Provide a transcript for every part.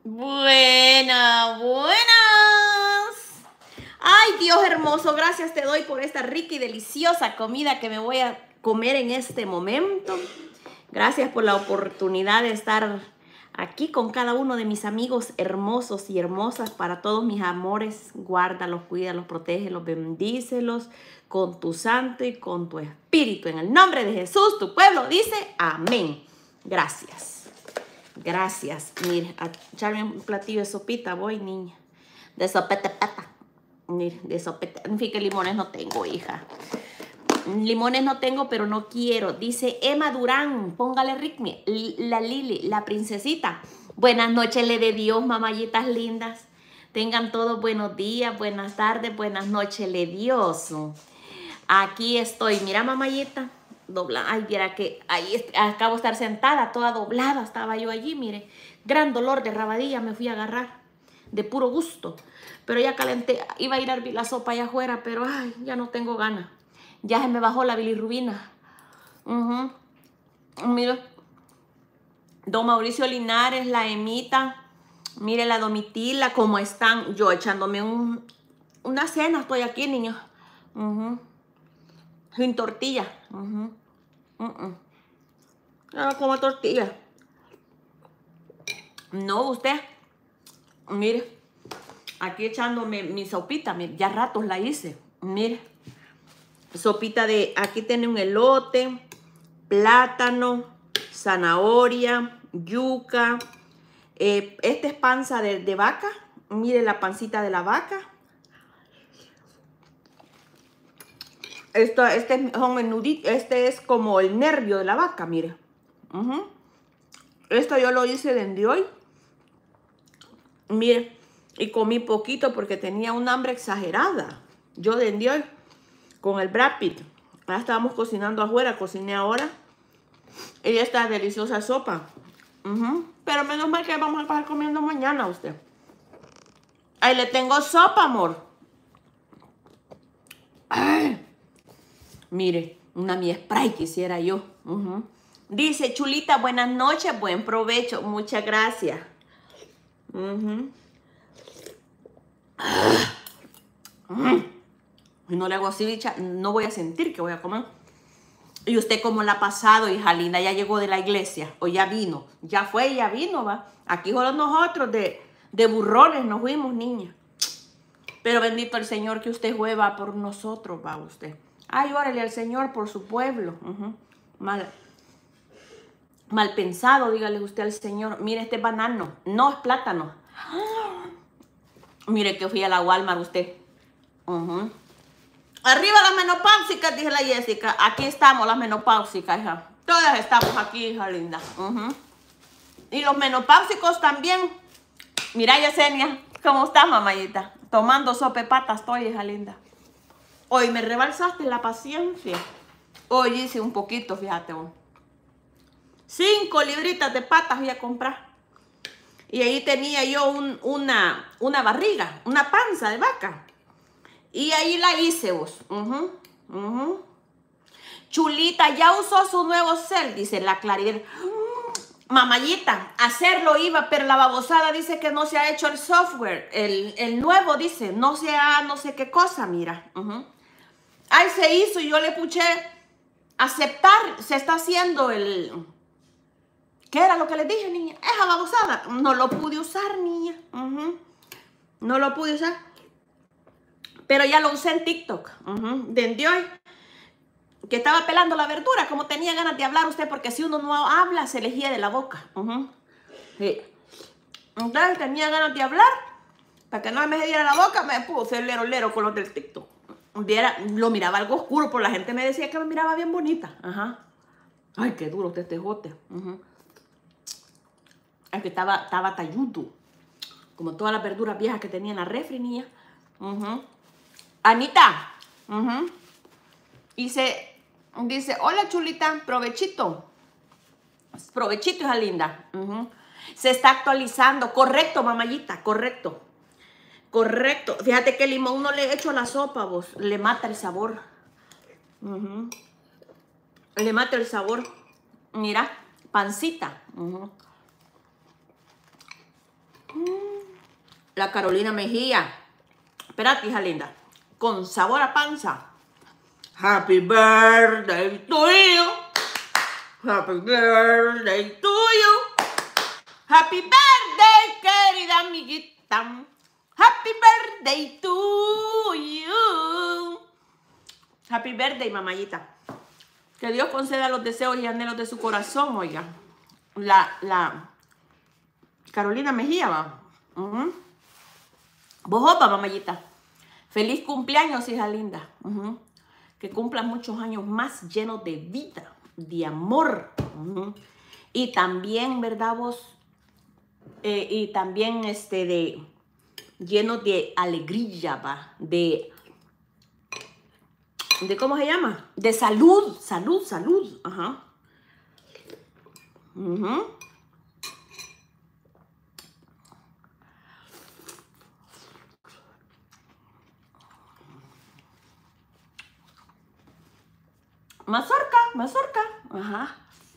Buenas, buenas. Ay, Dios hermoso, gracias te doy por esta rica y deliciosa comida que me voy a comer en este momento. Gracias por la oportunidad de estar aquí con cada uno de mis amigos hermosos y hermosas. Para todos mis amores, guárdalos, cuídalos, protégelos, bendícelos con tu santo y con tu espíritu. En el nombre de Jesús, tu pueblo dice amén. Gracias. Gracias. Mire, a echarme un platillo de sopita, voy, niña. De sopeta pata. Mire, de sopeta. En fin, que limones no tengo, hija. Limones no tengo, pero no quiero. Dice Emma Durán, póngale ritmo. La Lili, la princesita. Buenas noches, le de Dios, mamayitas lindas. Tengan todos buenos días, buenas tardes, buenas noches, le Dios. Aquí estoy, mira, mamayita. Dobla. Ay, viera que ahí acabo de estar sentada, toda doblada. Estaba yo allí, mire. Gran dolor de rabadilla me fui a agarrar. De puro gusto. Pero ya calenté. Iba a ir a hervir la sopa allá afuera, pero ay, ya no tengo ganas. Ya se me bajó la bilirrubina. Mira, don Mauricio Linares, la Emita, mire la Domitila, cómo están. Yo echándome una cena, estoy aquí, niños. Sin tortilla. No como tortilla. No, usted. Mire, aquí echándome mi sopita. Mire, ya ratos la hice. Mire. Sopita de, aquí tiene un elote, plátano, zanahoria, yuca. Esta es panza de vaca. Mire la pancita de la vaca. Son menuditos. Este es como el nervio de la vaca, mire. Esto yo lo hice desde hoy. Mire, y comí poquito porque tenía un hambre exagerada. Yo desde hoy. Con el Brad Pitt. Ya estábamos cocinando afuera, cociné ahora. Y esta deliciosa sopa. Pero menos mal que vamos a pasar comiendo mañana usted. Ahí le tengo sopa, amor. Ay. Mire, una mi spray quisiera yo. Dice, chulita, buenas noches, buen provecho. Muchas gracias. Si no le hago así, no voy a sentir que voy a comer. ¿Y usted cómo la ha pasado, hija linda? ¿Ya llegó de la iglesia? ¿O ya vino? Ya fue y ya vino, va. Aquí solo nosotros de burrones nos fuimos, niña. Pero bendito el Señor que usted juega por nosotros, va usted. Ay, órale al Señor por su pueblo. Mal pensado, dígale usted al Señor. Mire este banano. No, es plátano. Mire que fui a la Walmart usted. Arriba las menopáusicas, dice la Jessica. Aquí estamos las menopáusicas, hija. Todas estamos aquí, hija linda. Y los menopáusicos también. Mira, Yesenia, ¿cómo estás, mamayita? Tomando sopa de patas estoy, hija linda. Hoy me rebalsaste la paciencia. Hoy hice un poquito, fíjate vos. 5 libritas de patas voy a comprar. Y ahí tenía yo una barriga, una panza de vaca. Y ahí la hice vos. Chulita, ya usó su nuevo cel, dice la Claridad. Mamayita, hacerlo iba, pero la babosada dice que no se ha hecho el software. El nuevo dice, no se ha no sé qué cosa, mira. Ahí se hizo y yo le puse aceptar. Se está haciendo el... ¿Qué era lo que les dije, niña? Esa babosada. No lo pude usar, niña. No lo pude usar. Pero ya lo usé en TikTok. Desde hoy. Que estaba pelando la verdura. Como tenía ganas de hablar usted. Porque si uno no habla, se le hiede la boca. Sí. Entonces tenía ganas de hablar. Para que no me diera la boca, me puse el lero con los del TikTok. Lo miraba algo oscuro. Por la gente me decía que me miraba bien bonita. Ay, qué duro este tejote. Es que estaba talludo. Como todas las verduras viejas que tenía en la refri, niña. Anita. Dice, hola chulita, provechito. Provechito, hija linda. Se está actualizando. Correcto, mamayita, correcto. Correcto. Fíjate que el limón no le he hecho a la sopa, vos. Le mata el sabor. Le mata el sabor. Mira, pancita. La Carolina Mejía. Espérate, hija linda. Con sabor a panza. Happy birthday to you. Happy birthday to you. Happy birthday, querida amiguita. Happy birthday to you. Happy birthday, mamayita. Que Dios conceda los deseos y anhelos de su corazón, oiga. La Carolina Mejía, va. Bojopa, mamayita. Feliz cumpleaños, hija linda. Que cumplan muchos años más llenos de vida, de amor. Y también, ¿verdad vos? Y también llenos de alegría, va. De ¿cómo se llama? De salud, salud. Ajá. Mazorca. Ajá.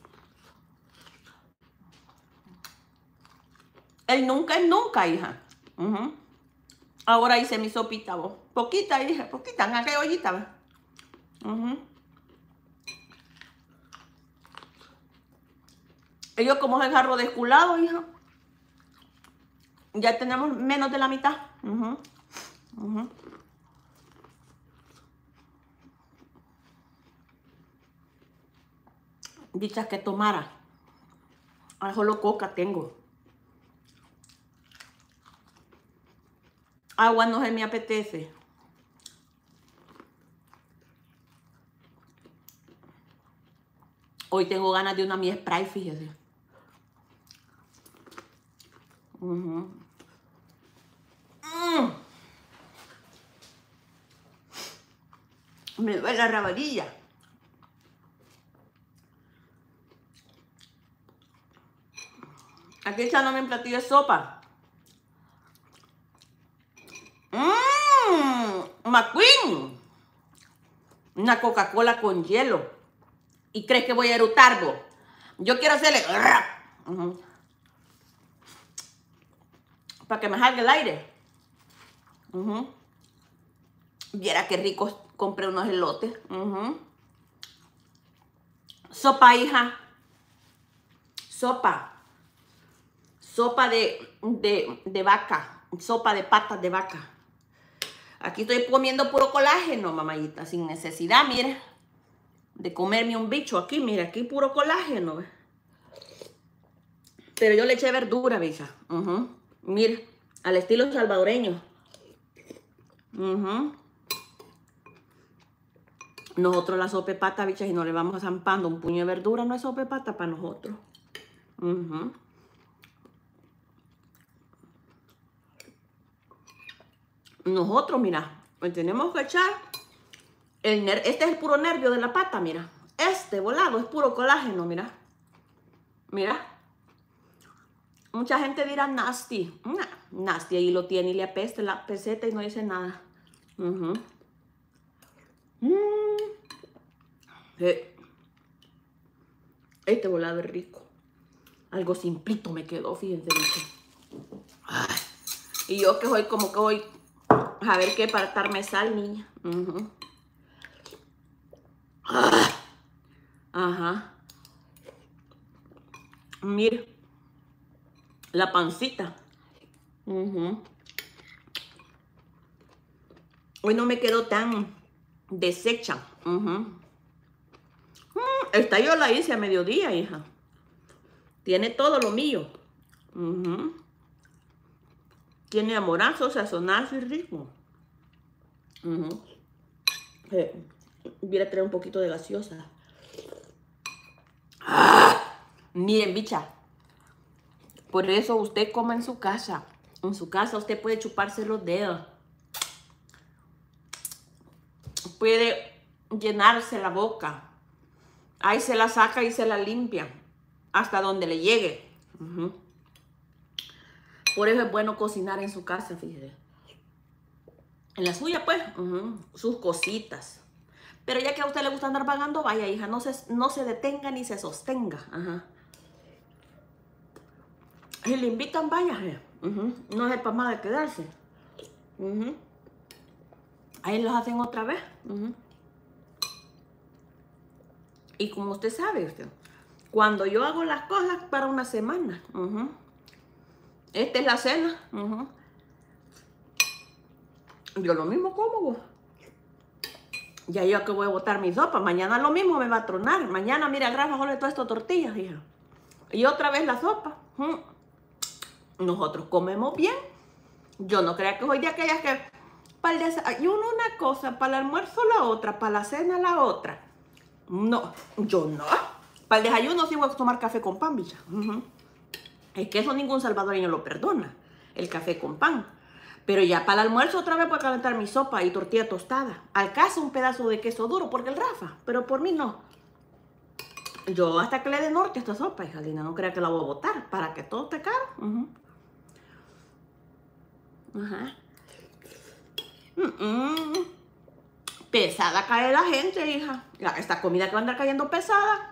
El nunca es nunca, hija. Ahora hice mi sopita, vos. Poquita, hija, poquita. En aquella ollita, ¿ves? Ellos como es el jarro desculado, hija. Ya tenemos menos de la mitad. Dichas que tomara. Solo coca tengo. Agua no se me apetece. Hoy tengo ganas de una mi Sprite, fíjese. Me duele la rabadilla. Aquí echándome un platillo de sopa. McQueen. Una Coca-Cola con hielo. ¿Y crees que voy a erutar, vos? Yo quiero hacerle... para que me salga el aire. Viera qué rico. Compré unos elotes. Sopa, hija. Sopa. Sopa de vaca. Sopa de patas de vaca. Aquí estoy comiendo puro colágeno, mamayita. Sin necesidad, mire. De comerme un bicho aquí. Mire, aquí puro colágeno. Pero yo le eché verdura, bicha. Mire, al estilo salvadoreño. Nosotros la sopa de pata, bicha, y no le vamos zampando un puño de verdura. No es sopa de pata para nosotros. Nosotros, mira, pues tenemos que echar este es el puro nervio de la pata, mira. Este volado es puro colágeno, mira. Mira. Mucha gente dirá nasty. Nasty, ahí lo tiene y le apesta la peseta y no dice nada. Este volado es rico. Algo simplito me quedó, fíjense. Ay. Y yo que soy como que voy a ver qué para atarme sal, niña. Ajá. Mire. La pancita. Hoy no me quedó tan deshecha. Esta yo la hice a mediodía, hija. Tiene todo lo mío. Tiene amorazo, sazonazo y rico. Voy a traer un poquito de gaseosa. Miren, bicha. Por eso usted come en su casa. En su casa usted puede chuparse los dedos. Puede llenarse la boca. Ahí se la saca y se la limpia. Hasta donde le llegue. Por eso es bueno cocinar en su casa, fíjese. En la suya, pues, sus cositas. Pero ya que a usted le gusta andar vagando, vaya, hija, no se detenga ni se sostenga. Si le invitan, váyase. No es para más de quedarse. Ahí los hacen otra vez. Y como usted sabe, cuando yo hago las cosas para una semana. Esta es la cena. Yo lo mismo como vos. Ya yo que voy a botar mi sopa. Mañana lo mismo me va a tronar. Mañana, mira, el Rafa jole todas estas tortillas, hija. Y otra vez la sopa. Nosotros comemos bien. Yo no creo que hoy de aquellas que para el desayuno una cosa, para el almuerzo la otra, para la cena la otra. No, yo no. Para el desayuno sí voy a tomar café con pan, bicha. Es que eso ningún salvadoreño lo perdona, el café con pan. Pero ya para el almuerzo otra vez voy a calentar mi sopa y tortilla tostada. Al caso un pedazo de queso duro, porque el Rafa, pero por mí no. Yo hasta que le dé norte a esta sopa, hija linda, no crea que la voy a botar para que todo esté caro. Pesada cae la gente, hija. Esta comida que va a andar cayendo pesada.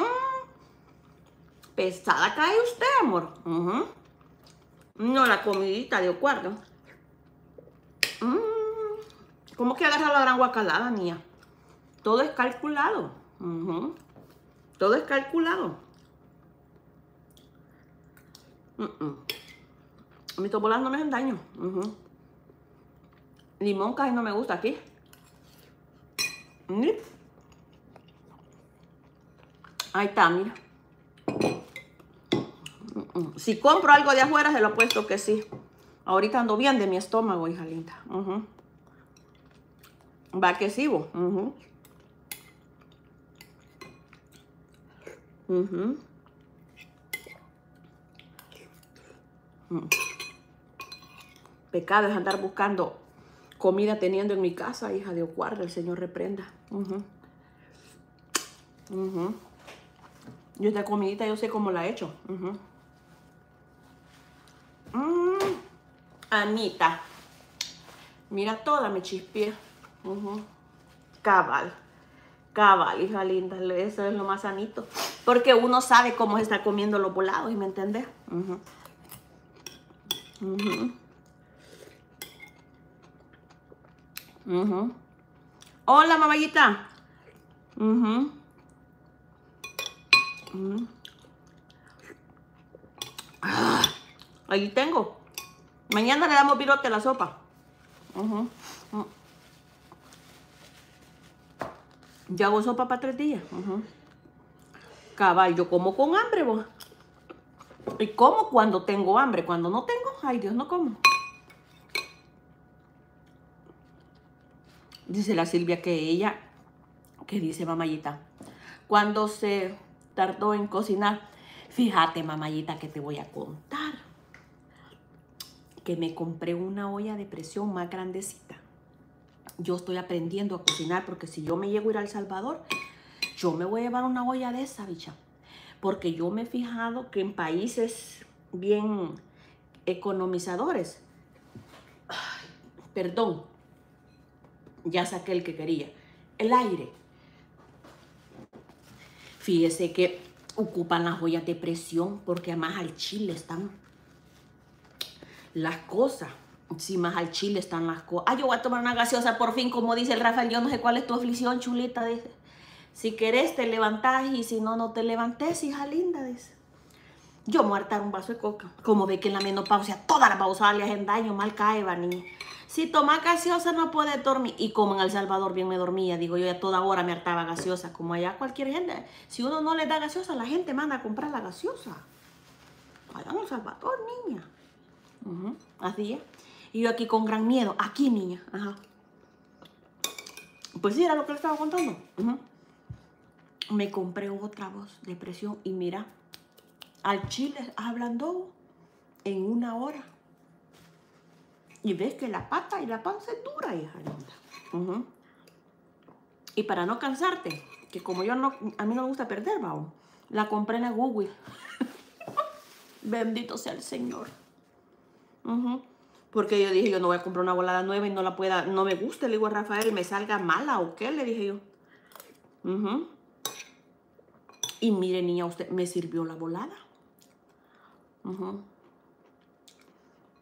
Pesada cae usted, amor. No, la comidita de acuerdo. ¿Cómo que agarra la gran guacalada, niña? Todo es calculado. Todo es calculado. Mis tobolas no me hacen daño. Limón casi no me gusta aquí. Ahí está, mira. Si compro algo de afuera, se lo apuesto que sí. Ahorita ando bien de mi estómago, hija linda. Va que sí, vos. Pecado es andar buscando comida teniendo en mi casa, hija de guarda, el Señor reprenda. Yo esta comidita yo sé cómo la he hecho. Anita, mira toda mi chispía. Cabal, cabal, hija linda, eso es lo más sanito. Porque uno sabe cómo se está comiendo los volados, ¿me entendés? Hola, mamallita. Ahí tengo. Mañana le damos virote a la sopa. Yo hago sopa para 3 días. Cabal, yo como con hambre, vos. Y como cuando tengo hambre. Cuando no tengo, ay Dios, no como. Dice la Silvia que ella, que dice mamallita, cuando se tardó en cocinar, fíjate mamallita que te voy a contar, que me compré una olla de presión más grandecita. Yo estoy aprendiendo a cocinar porque si yo me llego a ir a El Salvador, yo me voy a llevar una olla de esa, bicha. Porque yo me he fijado que en países bien economizadores, perdón, ya saqué el que quería, el aire. Fíjese que ocupan las ollas de presión porque además al chile están las cosas. Sí, más al chile están las cosas. Ay, yo voy a tomar una gaseosa por fin, como dice el Rafael. Yo no sé cuál es tu aflicción, chulita, dice. Si querés te levantás y si no, no te levantes, hija linda, dice. Yo me voy a hartar un vaso de coca. Como ve que en la menopausia todas las pausadas le hacen daño, mal cae, va, niña. Si toma gaseosa no puede dormir. Y como en El Salvador bien me dormía, digo yo, a toda hora me hartaba gaseosa. Como allá cualquier gente, si uno no le da gaseosa, la gente manda a comprar la gaseosa. Allá en El Salvador, niña. Así es. Y yo aquí con gran miedo. Aquí, niña. Pues sí, era lo que le estaba contando. Me compré otra voz de presión y mira, al chile ablandó en 1 hora. Y ves que la pata y la panza es dura, hija linda. Y para no cansarte, que como yo no, a mí no me gusta perder, vamos, la compré en la Google. Bendito sea el Señor. Porque yo dije, yo no voy a comprar una volada nueva y no la pueda, no me guste, le digo a Rafael, y me salga mala o qué, le dije yo. Y mire, niña, usted me sirvió la volada.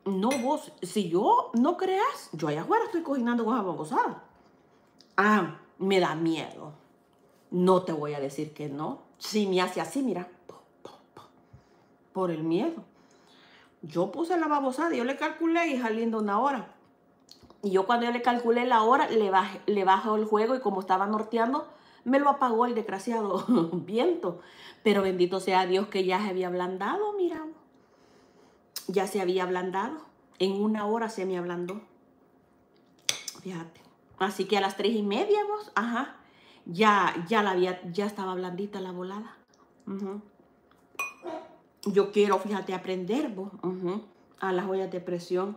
No, vos, si yo no creas, yo allá afuera estoy cocinando con esa babosada. Ah, me da miedo. No te voy a decir que no. Si me hace así, mira, por el miedo. Yo puse la babosada, yo le calculé, hija linda, una hora. Y yo cuando yo le calculé la hora, le bajo el juego y como estaba norteando, me lo apagó el desgraciado viento. Pero bendito sea Dios que ya se había ablandado, mira. Ya se había ablandado. En una hora se me ablandó. Fíjate. Así que a las 3:30, vos, ajá, ya estaba blandita la volada. Yo quiero, fíjate, aprender, vos, a las ollas de presión.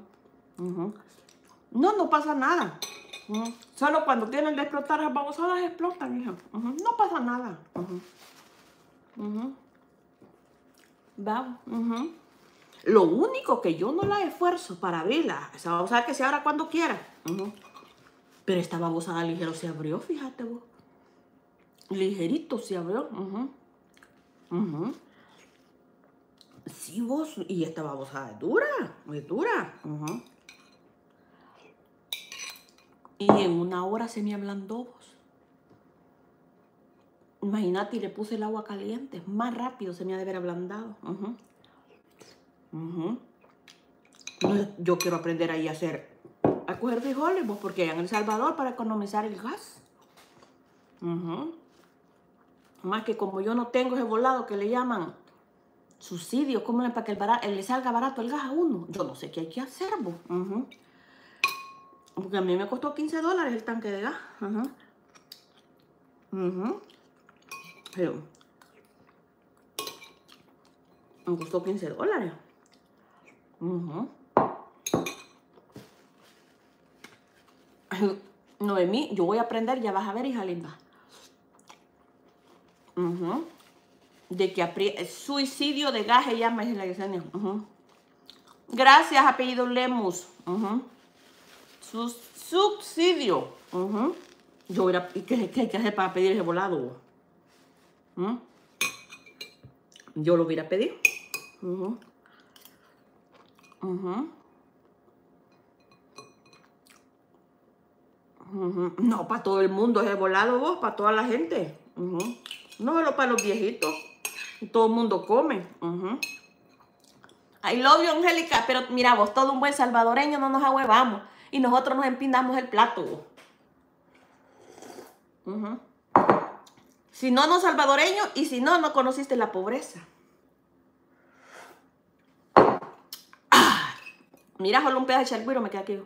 No pasa nada. Solo cuando tienen de explotar las babosadas explotan, hija. No pasa nada. Vamos. Lo único que yo no la esfuerzo para abrirla, esa babosada que se abra cuando quiera. Pero esta babosada ligero se abrió, fíjate vos. Ligerito se abrió. Sí, vos. Y esta babosada es dura. Es dura. Y en una hora se me ablandó, vos. Imagínate, y le puse el agua caliente. Más rápido se me ha de haber ablandado. Yo quiero aprender ahí a coger frijoles, vos, porque en El Salvador para economizar el gas. Más que como yo no tengo ese volado que le llaman subsidio, ¿cómo es para que le salga barato el gas a uno? Yo no sé qué hay que hacer, vos. Porque a mí me costó $15 el tanque de gas. Pero me costó $15. Noemí, yo voy a aprender, ya vas a ver, hija linda. De que suicidio de gas se llama, es la Yesenia. Gracias, apellido Lemus. Subsidio. Yo voy a, ¿qué hay que hacer para pedir ese volado? Yo lo voy a pedir. No, para todo el mundo ese volado, vos, para toda la gente. No solo para los viejitos. Todo el mundo come. I love you, Angélica. Pero mira vos, todo un buen salvadoreño no nos ahuevamos. Y nosotros nos empinamos el plato. Si no, no salvadoreño. Y si no, no conociste la pobreza. Mira, solo un pedazo de charcuiro me queda aquí.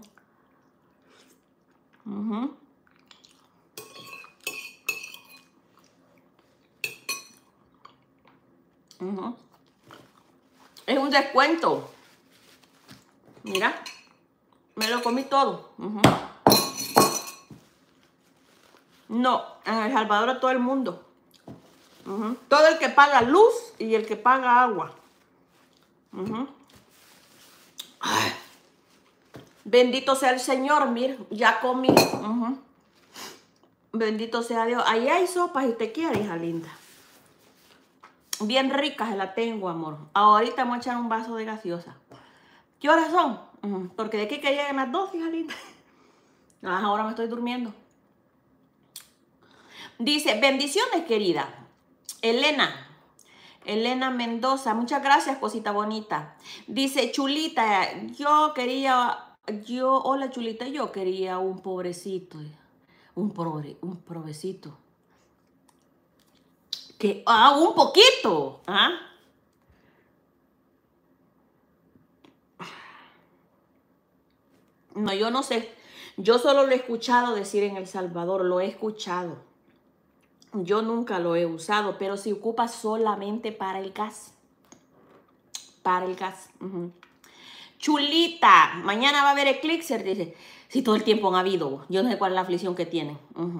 Es un descuento. Mira, me lo comí todo. No, en El Salvador a todo el mundo. Todo el que paga luz y el que paga agua. Ay, bendito sea el Señor, mira, ya comí. Bendito sea Dios. Ahí hay sopa si te quiere, hija linda. Bien rica se la tengo, amor. Ahorita vamos a echar un vaso de gaseosa. ¿Qué horas son? Porque de aquí que lleguen las 2, hija linda. Ahora me estoy durmiendo. Dice, bendiciones, querida. Elena Mendoza, muchas gracias, cosita bonita. Dice, Chulita, hola Chulita, yo quería un pobrecito, un provecito. Un poquito. No, yo no sé. Yo solo lo he escuchado decir en El Salvador, lo he escuchado. Yo nunca lo he usado, pero se ocupa solamente para el gas. Para el gas. Chulita, mañana va a haber eclipse, dice. Si todo el tiempo han habido. Yo no sé cuál es la aflicción que tienen.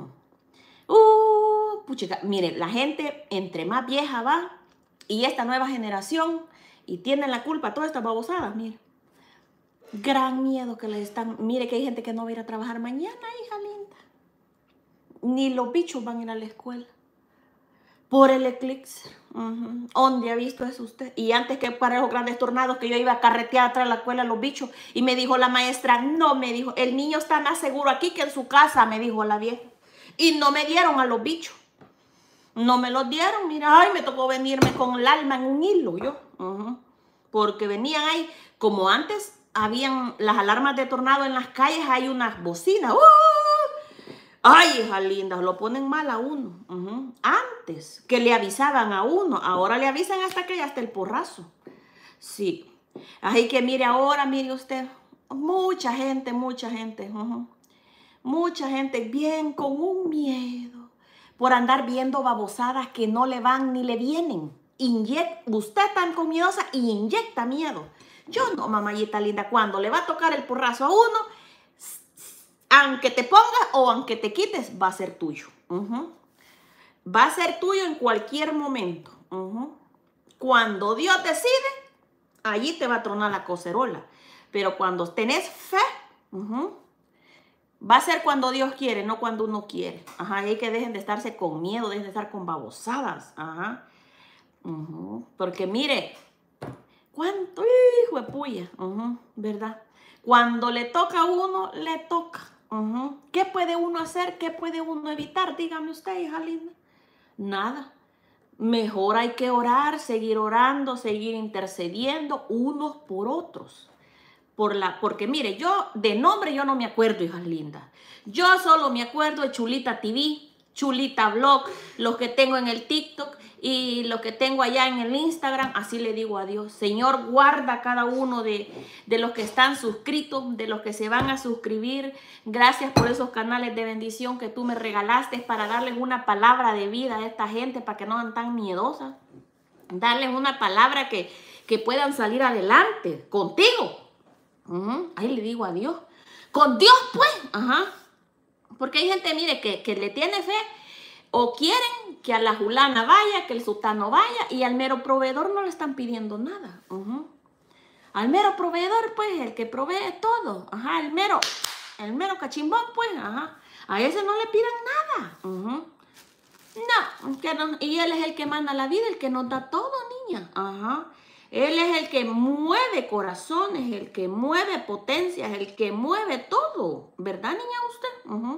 Puchica, mire, la gente entre más vieja va y esta nueva generación y tienen la culpa todas estas babosadas, mire. Gran miedo que les están. Mire que hay gente que no va a ir a trabajar mañana, hija linda. Ni los bichos van a ir a la escuela. por el eclipse. ¿Dónde ha visto eso usted? Y antes que para los grandes tornados que yo iba a carretear atrás de la escuela los bichos y me dijo la maestra, no, me dijo, el niño está más seguro aquí que en su casa, me dijo la vieja. Y no me dieron a los bichos. No me los dieron, mira, ay, me tocó venirme con el alma en un hilo, yo. Porque venían ahí, como antes habían las alarmas de tornado en las calles, hay unas bocinas. Ay, hija linda, lo ponen mal a uno. Antes que le avisaban a uno, ahora le avisan hasta que ya está el porrazo. Sí. Así que mire ahora, mire usted, mucha gente, mucha gente bien con un miedo por andar viendo babosadas que no le van ni le vienen. Usted tan con miedosa y inyecta miedo. Yo no, mamayita linda, cuando le va a tocar el porrazo a uno, aunque te pongas o aunque te quites, va a ser tuyo. Va a ser tuyo en cualquier momento. Cuando Dios decide, allí te va a tronar la cocerola. Pero cuando tenés fe, va a ser cuando Dios quiere, no cuando uno quiere. Y que dejen de estarse con miedo, dejen de estar con babosadas. Porque mire, cuánto hijo de puya, ¿verdad? Cuando le toca a uno, le toca. ¿Qué puede uno hacer? ¿Qué puede uno evitar? Dígame usted, hija linda. Nada. Mejor hay que orar, seguir orando, seguir intercediendo unos por otros. Porque mire, yo de nombre yo no me acuerdo, hijas lindas. Yo solo me acuerdo de Chulita TV, Chulita Blog, los que tengo en el TikTok y los que tengo allá en el Instagram. Así le digo a Dios, Señor, guarda a cada uno de los que están suscritos, de los que se van a suscribir. Gracias por esos canales de bendición que tú me regalaste para darles una palabra de vida a esta gente, para que no sean tan miedosas. Darles una palabra que puedan salir adelante contigo. Ahí le digo a Dios. Con Dios, pues. Porque hay gente, mire, que le tiene fe o quieren que a la julana vaya, que el sultano vaya, y al mero proveedor no le están pidiendo nada. Al mero proveedor, pues, el que provee todo. El mero cachimbón, pues. A ese no le pidan nada. No, y él es el que manda la vida, el que nos da todo, niña. Él es el que mueve corazones, el que mueve potencias, el que mueve todo. ¿Verdad, niña, usted?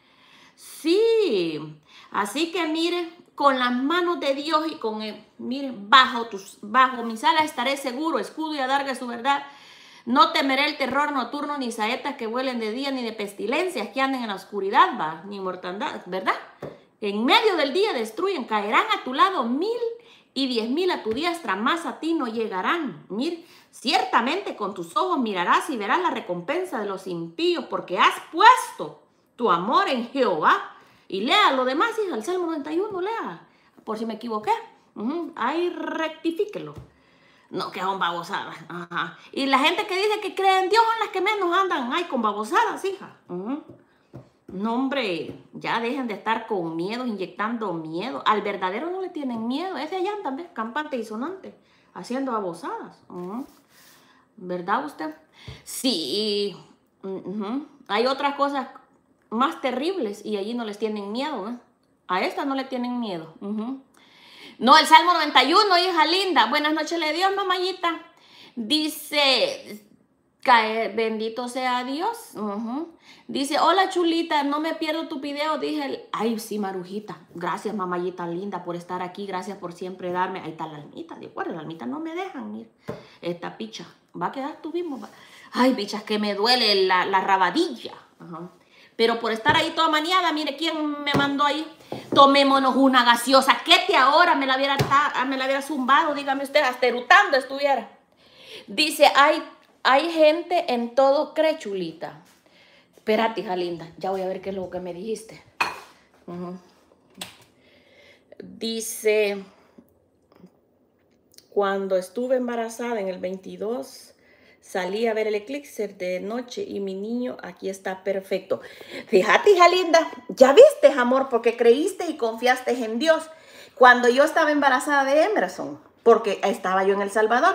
Sí. Así que mire, con las manos de Dios y con él, mire, bajo mis alas estaré seguro, escudo y adarga de su verdad. No temeré el terror nocturno, ni saetas que vuelen de día, ni de pestilencias que anden en la oscuridad, ni mortandad, ¿verdad? En medio del día destruyen, caerán a tu lado 1000 y 10,000 a tu diestra, más a ti no llegarán. Mir, ciertamente con tus ojos mirarás y verás la recompensa de los impíos, porque has puesto tu amor en Jehová. Y lea lo demás, hija, el Salmo 91, lea, por si me equivoqué. Ahí rectifíquelo. No, que son babosadas. Y la gente que dice que cree en Dios son las que menos andan ahí con babosadas, hija. No, hombre, ya dejen de estar con miedo, inyectando miedo. Al verdadero no le tienen miedo. Ese allá también, campante y sonante, haciendo babosadas. ¿Verdad usted? Sí. Hay otras cosas más terribles y allí no les tienen miedo. A esta no le tienen miedo. No, el Salmo 91, hija linda. Buenas noches, le Dios, mamayita. Dice, bendito sea Dios. Dice, hola chulita, no me pierdo tu video. Dije, ay sí, Marujita, gracias mamayita linda por estar aquí, gracias por siempre darme. Ahí está la almita, de acuerdo, la almita no me dejan, mira. Esta picha, va a quedar tú mismo. Ay, pichas, que me duele la rabadilla. Pero por estar ahí toda maniada, mire quién me mandó ahí. Tomémonos una gaseosa. ¿Qué te ahora? Me la hubiera zumbado, dígame usted, hasta erutando estuviera. Dice, hay gente en todo, cree, chulita. Espérate, hija linda, ya voy a ver qué es lo que me dijiste. Dice, cuando estuve embarazada en el 22, salí a ver el eclipse de noche y mi niño aquí está perfecto. Fíjate, hija linda, ya viste, amor, porque creíste y confiaste en Dios. Cuando yo estaba embarazada de Emerson, porque estaba yo en El Salvador,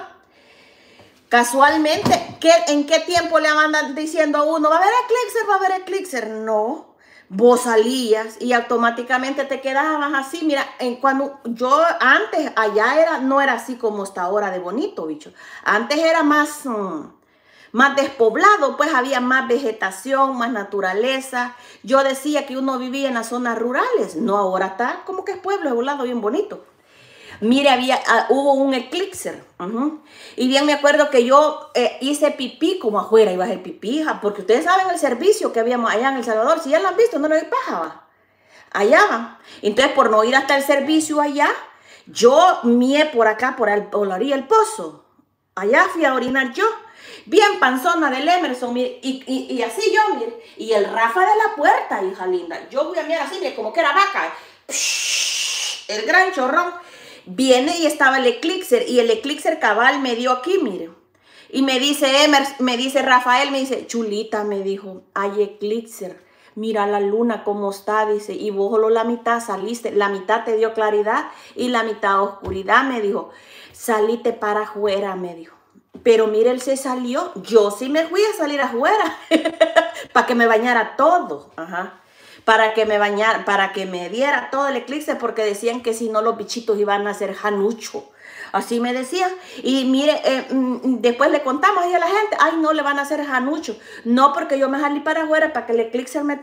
casualmente, ¿en qué tiempo le andan diciendo a uno, va a haber eclipse, va a haber eclipse? No, vos salías y automáticamente te quedabas así. Mira, cuando yo antes allá no era así como está ahora de bonito, bicho. Antes era más despoblado, pues había más vegetación, más naturaleza. Yo decía que uno vivía en las zonas rurales. No, ahora está como que es pueblo, es un lado bien bonito. Mire, hubo un eclipse. Y bien me acuerdo que yo hice pipí como afuera, iba a hacer pipí, porque ustedes saben el servicio que habíamos allá en El Salvador. Si ya lo han visto, no lo paja, allá va. Entonces, por no ir hasta el servicio allá, yo mié por acá, por la orilla del pozo. Allá fui a orinar yo. Bien panzona del Emerson, mire, y así yo, mire. Y el Rafa de la puerta, hija linda. Yo voy a mirar así, mire, como que era vaca. El gran chorrón. Viene y estaba el eclipse, y el eclipse cabal me dio aquí, mire. Y me dice Rafael, me dice, Chulita, me dijo, hay eclipse. Mira la luna cómo está, dice, y vos solo la mitad saliste, la mitad te dio claridad y la mitad oscuridad, me dijo. Salite para afuera, me dijo. Pero mire, él se salió, yo sí me fui a salir afuera, para que me bañara todo, para que me bañara, para que me diera todo el eclipse, porque decían que si no los bichitos iban a hacer janucho. Así me decían. Y mire, después le contamos ahí a la gente, ay, no le van a hacer janucho. No, porque yo me salí para afuera para que el eclipse me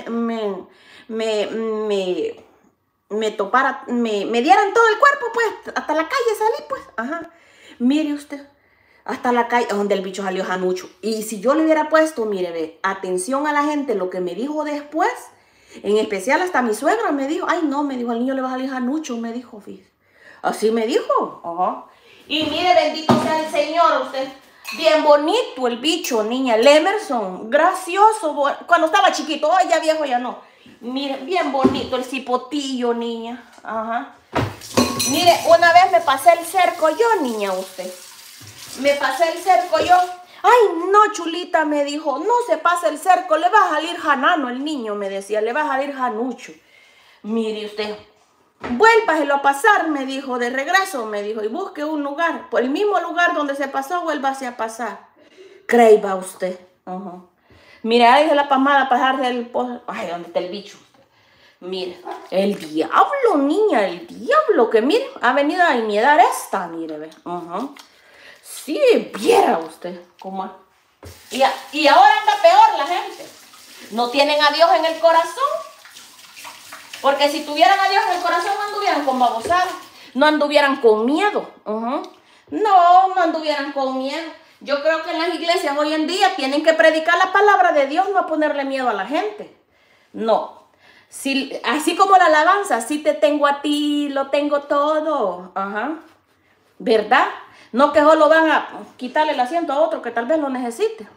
topara, me dieran todo el cuerpo, pues, hasta la calle salí, pues, mire usted, hasta la calle, donde el bicho salió janucho. Y si yo le hubiera puesto, mire, ve, atención a la gente, lo que me dijo después, en especial hasta mi suegra me dijo, ay, no, me dijo, al niño le va a salir janucho, me dijo, fíjate. Así me dijo, Y mire, bendito sea el Señor, usted. Bien bonito el bicho, niña, el Emerson, gracioso, cuando estaba chiquito, oh, ya viejo, ya no. Mire, bien bonito el cipotillo, niña. Mire, una vez me pasé el cerco yo, niña, usted. Me pasé el cerco yo. Ay, no, Chulita, me dijo, no se pase el cerco, le va a salir janano el niño, me decía, le va a salir janucho. Mire usted, vuélvaselo a pasar, me dijo, de regreso, me dijo, y busque un lugar, por el mismo lugar donde se pasó, vuélvase a pasar. Creyva usted. Mire, ahí dice la pasmada, pasar del pozo. Ay, ¿dónde está el bicho? Mire, el diablo, niña, el diablo, que mire, ha venido a inmiedar esta, mire, ve. Sí, viera usted cómo es. Y ahora anda peor la gente. No tienen a Dios en el corazón. Porque si tuvieran a Dios en el corazón, no anduvieran con babosadas. No anduvieran con miedo. No anduvieran con miedo. Yo creo que en las iglesias hoy en día tienen que predicar la palabra de Dios, no ponerle miedo a la gente. No. Así como la alabanza, si te tengo a ti, lo tengo todo. ¿Verdad? No que solo van a quitarle el asiento a otro que tal vez lo necesite.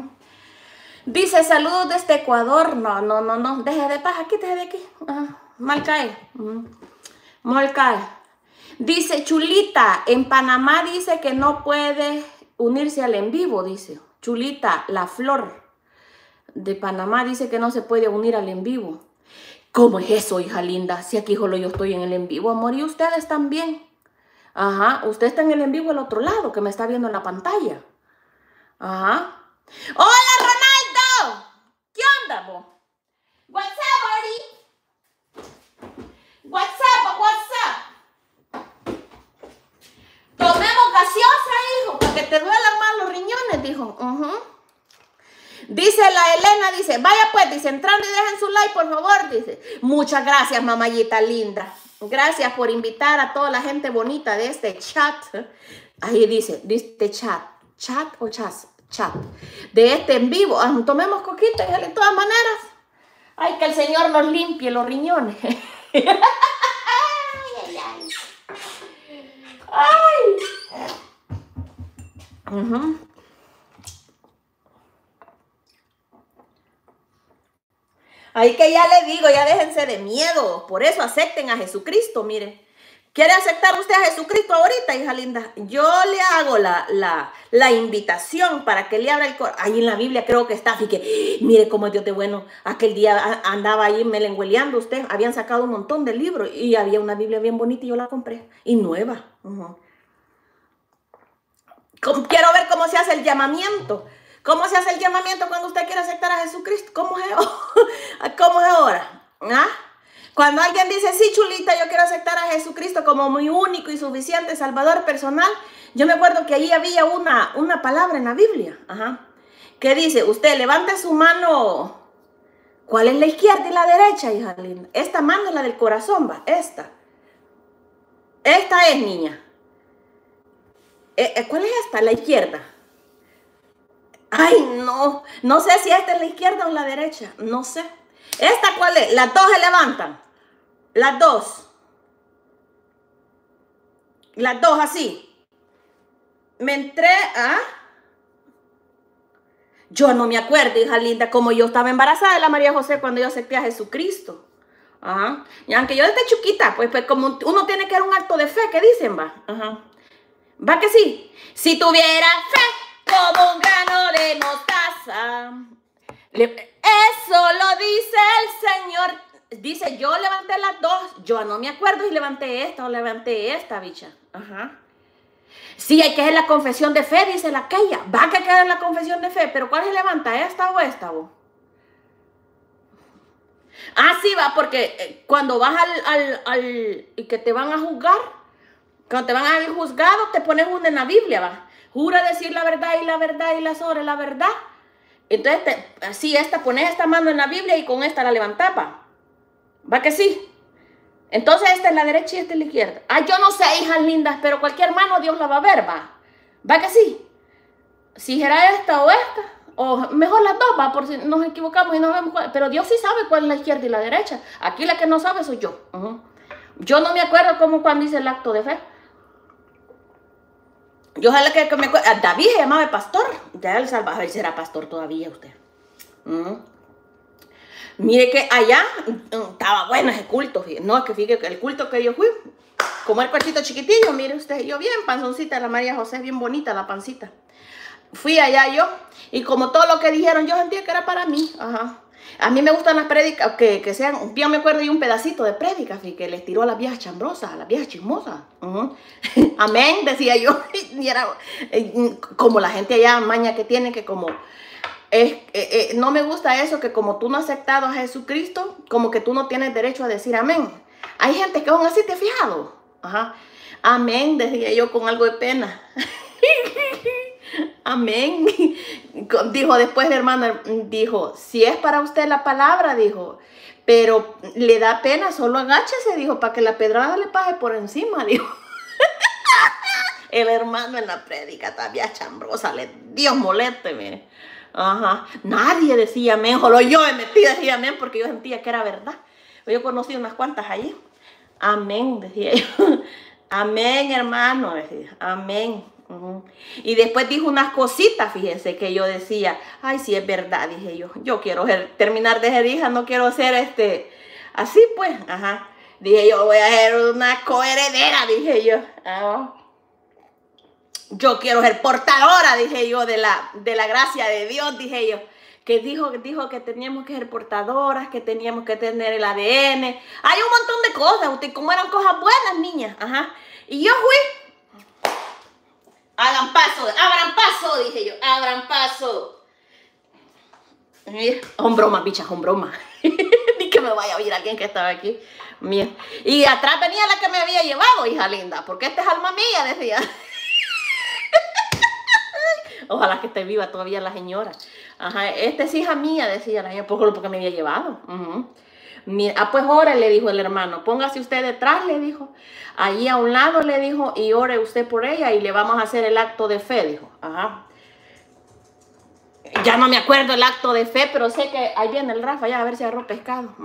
Dice, saludos desde Ecuador. No. Deje de paz, quítese de aquí. Mal cae. Mal cae. Dice, Chulita, en Panamá dice que no puede unirse al en vivo, dice. Chulita, la flor de Panamá dice que no se puede unir al en vivo. ¿Cómo es eso, hija linda? Si aquí solo yo estoy en el en vivo, amor, y ustedes también. Usted está en el en vivo al otro lado, que me está viendo en la pantalla. ¡Hola, Ronaldo! ¿Qué onda, vos? What's up, buddy? What's up? Tomemos gaseosa, hijo, para que te duelan más los riñones, dijo. Dice la Elena, dice, vaya pues, dice, entrando y dejen su like, por favor, dice. Muchas gracias, mamayita linda. Gracias por invitar a toda la gente bonita de este chat. Ahí dice chat o chat. De este en vivo. Tomemos coquita, de todas maneras. Ay, que el Señor nos limpie los riñones. Ay. Ahí que ya le digo, ya déjense de miedo. Por eso acepten a Jesucristo, miren. ¿Quiere aceptar usted a Jesucristo ahorita, hija linda? Yo le hago la invitación para que le abra el corazón. Ahí en la Biblia creo que está. Fíjate, mire cómo es Dios de bueno. Aquel día andaba ahí melengüeleando usted. Habían sacado un montón de libros y había una Biblia bien bonita y yo la compré. Y nueva. Quiero ver cómo se hace el llamamiento. ¿Cómo se hace el llamamiento cuando usted quiere aceptar a Jesucristo? ¿Cómo es, ¿cómo es ahora? ¿Ah? Cuando alguien dice, sí, chulita, yo quiero aceptar a Jesucristo como mi único y suficiente Salvador personal, yo me acuerdo que ahí había una palabra en la Biblia, que dice, usted levante su mano, ¿cuál es la izquierda y la derecha, hija linda? Esta mano es la del corazón, va, esta. Esta es, niña. ¿Cuál es esta? La izquierda. Ay, no sé si esta es la izquierda o la derecha, no sé. ¿Esta cuál es? Las dos se levantan. Las dos. Las dos así. Me entré a... Yo no me acuerdo, hija linda, como yo estaba embarazada de la María José cuando yo acepté a Jesucristo. Y aunque yo desde chiquita, pues como uno tiene que dar un acto de fe, ¿qué dicen, va? ¿Va que sí? Si tuviera fe como un grano de mostaza. Eso lo dice el Señor. Dice, yo levanté las dos. Yo no me acuerdo si levanté esta o levanté esta, bicha. Sí, hay que hacer la confesión de fe, dice la aquella. Va que quedar la confesión de fe, pero ¿cuál se levanta? ¿Esta o esta, vos? Sí, va, porque cuando vas y que te van a juzgar, cuando te van al juzgado, te pones una en la Biblia, va. Jura decir la verdad y la verdad y la sobre la verdad. Entonces, así pones esta mano en la Biblia y con esta la levantás, va. ¿Va que sí? Entonces esta es la derecha y esta es la izquierda. Yo no sé, hijas lindas, pero cualquier mano Dios la va a ver, va. ¿Va que sí? Si será esta o esta, o mejor las dos, va, por si nos equivocamos y no vemos cuál. Pero Dios sí sabe cuál es la izquierda y la derecha. Aquí la que no sabe soy yo. Yo no me acuerdo cómo cuando hice el acto de fe. Yo ojalá que me acuerdo. David se llamaba el pastor. Ya el Salvador será pastor todavía usted. Mire que allá estaba bueno ese culto. No, es que fíjate que el culto que yo fui, como el cuartito chiquitillo, mire usted, yo bien panzoncita, la María José, bien bonita la pancita. Fui allá yo, y como todo lo que dijeron, yo sentía que era para mí. A mí me gustan las prédicas, que sean, bien me acuerdo de un pedacito de prédica, que les tiró a las viejas chambrosas, a las viejas chismosas. Amén, decía yo. Y era como la gente allá, maña que tiene, que como... no me gusta eso, que como tú no has aceptado a Jesucristo, como que tú no tienes derecho a decir amén. Hay gente que aún así te has fijado. Amén, decía yo con algo de pena. Amén. Dijo después el hermano, dijo, si es para usted la palabra, dijo, pero le da pena, solo agáchese, dijo, para que la pedrada le pase por encima, dijo. El hermano en la prédica todavía chambrosa, Dios moleste, mire. Nadie decía amén, solo yo me metí decía amén porque yo sentía que era verdad. Yo conocí unas cuantas allí. Amén, decía yo. Amén, hermano, decía. Amén. Y después dijo unas cositas, fíjense, que yo decía, ay, sí es verdad, dije yo. Yo quiero terminar de ser hija, no quiero ser así pues. Dije yo, voy a ser una coheredera, dije yo. Yo quiero ser portadora, dije yo, de la gracia de Dios, dije yo. Que dijo que teníamos que ser portadoras, que teníamos que tener el ADN. Hay un montón de cosas, usted, como eran cosas buenas, niñas. Y yo fui. Abran paso, dije yo, abran paso. Son bromas, bichas, son bromas. Ni que me vaya a oír alguien que estaba aquí. Mira. Y atrás venía la que me había llevado, hija linda, porque esta es alma mía, decía. Ojalá que esté viva todavía la señora. Esta es hija mía, decía la señora, porque me había llevado. Mira, pues ore, le dijo el hermano, póngase usted detrás, le dijo, allí a un lado, le dijo, y ore usted por ella y le vamos a hacer el acto de fe, dijo. Ya no me acuerdo el acto de fe, pero sé que ahí viene el Rafa, ya a ver si agarró pescado.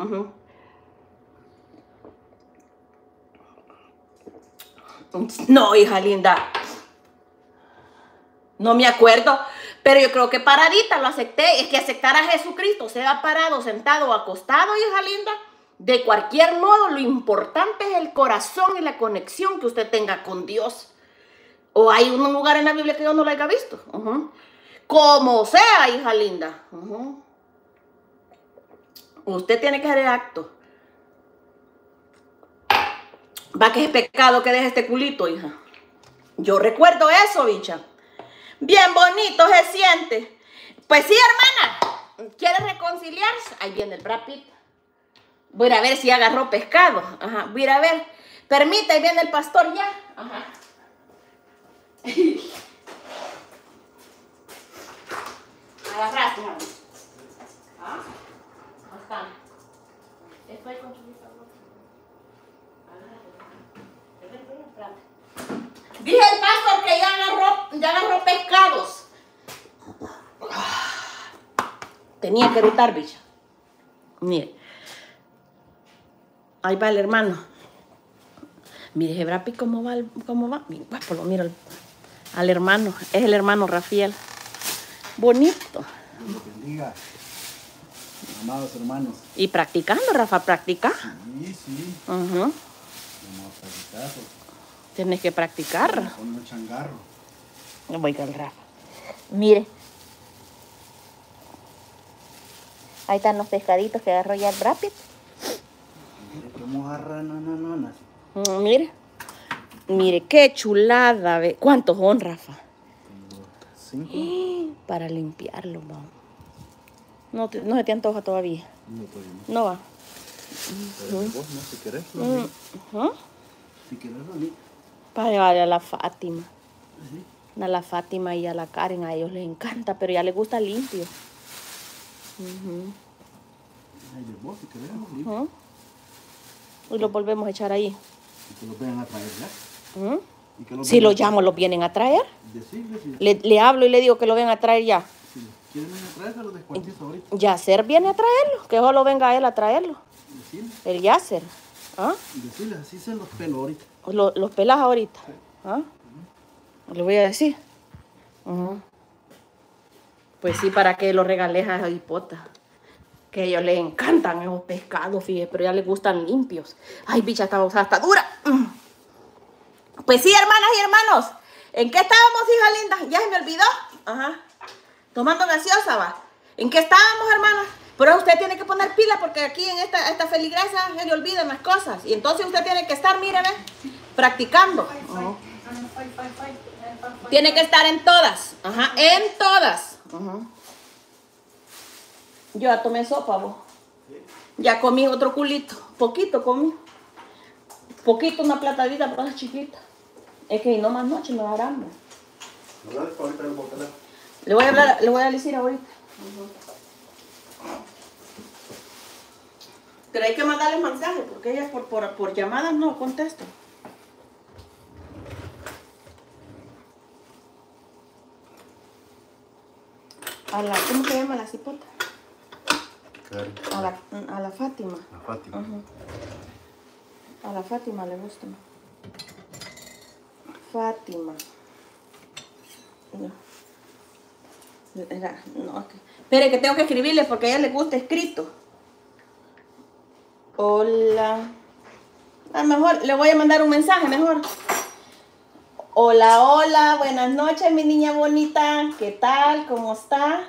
No, hija linda, no me acuerdo, pero yo creo que paradita lo acepté. Es que aceptar a Jesucristo, sea parado, sentado o acostado, hija linda, de cualquier modo, lo importante es el corazón y la conexión que usted tenga con Dios. O hay un lugar en la Biblia que yo no lo haya visto. Como sea, hija linda. Usted tiene que hacer el acto. Va que es pecado que deje este culito, hija. Yo recuerdo eso, bicha. Bien bonito se siente. Pues sí, hermana. ¿Quiere reconciliarse? Ahí viene el Brad Pitt. Voy a ir a ver si agarró pescado. Ajá. Voy a ir a ver. Permita, ahí viene el pastor ya. Ajá. Agarraste, hermano. ¿Ah? Acá. Estoy con su favor. Dije el pastor que ya agarró pescados. Tenía que erutar, bicho. Mire. Ahí va el hermano. Mire, Jebrapi, ¿cómo va? Bien guapo, lo miro al hermano. Es el hermano Rafael. Bonito. Dios bendiga, amados hermanos. Y practicando, Rafa, practica. Sí, sí. Vamos a practicar. Tienes que practicar. Con un changarro. Voy con Rafa. Mire. Ahí están los pescaditos que agarró ya el Brapit. Mire qué mojarra, no. Mire. Mire, qué chulada. Ve. ¿Cuántos son, Rafa? 5. Para limpiarlo, vamos. No se te antoja todavía. No, todavía no. No va. Pero vos no, si querés, si querés, Rani. Para llevarle a la Fátima. Sí. A la Fátima y a la Karen, a ellos les encanta, pero ya les gusta limpio. Ay, de vos, si querés, limpio. Y los volvemos a echar ahí. Y que los vengan a traer ya. Y que Si los llamo, los vienen a traer. Decirles, sí. Le hablo y le digo que lo vengan a traer ya. Si quieren venir a traer, se los descuartizo ahorita. Yasser viene a traerlo, que solo venga él a traerlo. Decirles. El Yasser. ¿Ah? Decirles, así se los pelo ahorita. Los pelas ahorita. ¿Ah? Le voy a decir. Pues sí, para que los regales a esa hipota. Que a ellos les encantan esos pescados, fíjese, pero ya les gustan limpios. Ay, bicha, está dura. Pues sí, hermanas y hermanos. ¿En qué estábamos, hija linda? Ya se me olvidó. Ajá. Tomando gaseosa, va. ¿En qué estábamos, hermanas? Pero usted tiene que poner pila porque aquí en esta feligresa se le olvidan las cosas. Y entonces usted tiene que estar, mire, ve, practicando. Tiene que estar en todas. Ajá, en todas. Yo ya tomé sopa, vos. Ya comí otro culito. Poquito comí. Poquito, una platadita, pero es chiquita. Es que no más noche me va a dar hambre. Le voy a decir ahorita. Pero hay que mandarles mensajes porque ellas por llamadas no contestan. ¿Cómo se llama la cipota? A la Fátima. La Fátima. A la Fátima le gusta. Fátima. No. Espere que tengo que escribirle porque a ella le gusta escrito. Hola. A lo mejor le voy a mandar un mensaje mejor. Hola, hola, buenas noches, mi niña bonita. ¿Qué tal? ¿Cómo está?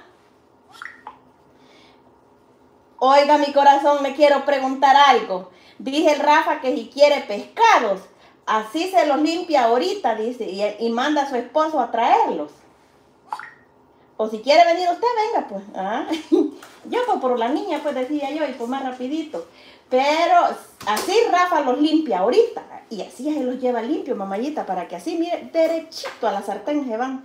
Oiga, mi corazón, me quiero preguntar algo. Dije el Rafa que si quiere pescados, así se los limpia ahorita, dice, y manda a su esposo a traerlos. O si quiere venir usted, venga, pues. ¿Ah? Yo pues por la niña, pues decía yo, y pues más rapidito. Pero así Rafa los limpia ahorita. Y así se los lleva limpio, mamayita, para que así, mire, derechito a la sartén se van.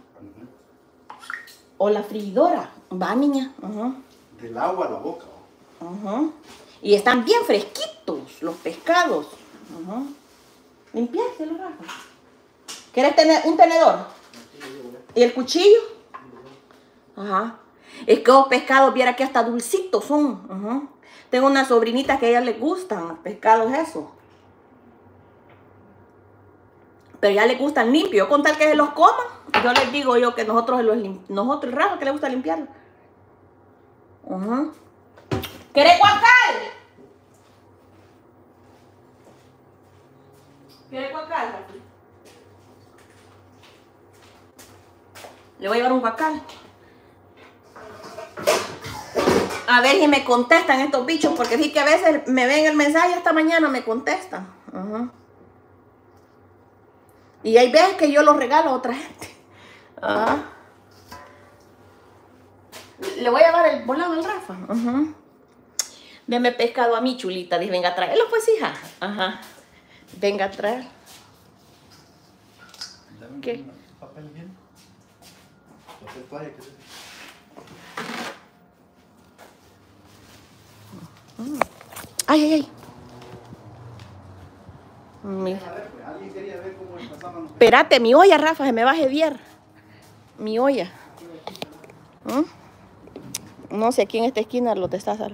O la freidora. Va, niña. Del agua a la boca. Y están bien fresquitos los pescados. Limpiárselos, Rafa. ¿Quieres tener un tenedor? ¿Y el cuchillo? Ajá. Es que los pescados, viera que hasta dulcitos son. Tengo una sobrinita que a ella le gustan los pescados esos. Pero ya les gustan limpios. Con tal que se los coman, yo les digo yo que nosotros el Rafa que le gusta limpiarlo. ¿Querés guacal? ¿Quieres guacal, Rafa? Le voy a llevar un guacal. A ver si me contestan estos bichos, porque sí que a veces me ven el mensaje y hasta mañana me contestan. Y hay veces que yo los regalo a otra gente. Le voy a dar el volado al Rafa. Ajá. Deme pescado a mí, chulita. Dice, venga a traerlo, pues, hija. Ajá. Venga a traer. Dame ¿Qué? papel bien. Papel toalla, ¿qué es eso? Ay, ay, ay. A ver, pues, alguien quería ver cómo pasaban. Espérate, mi olla, Rafa, se me va a jediar. Mi olla. No sé, aquí en esta esquina lo te estás.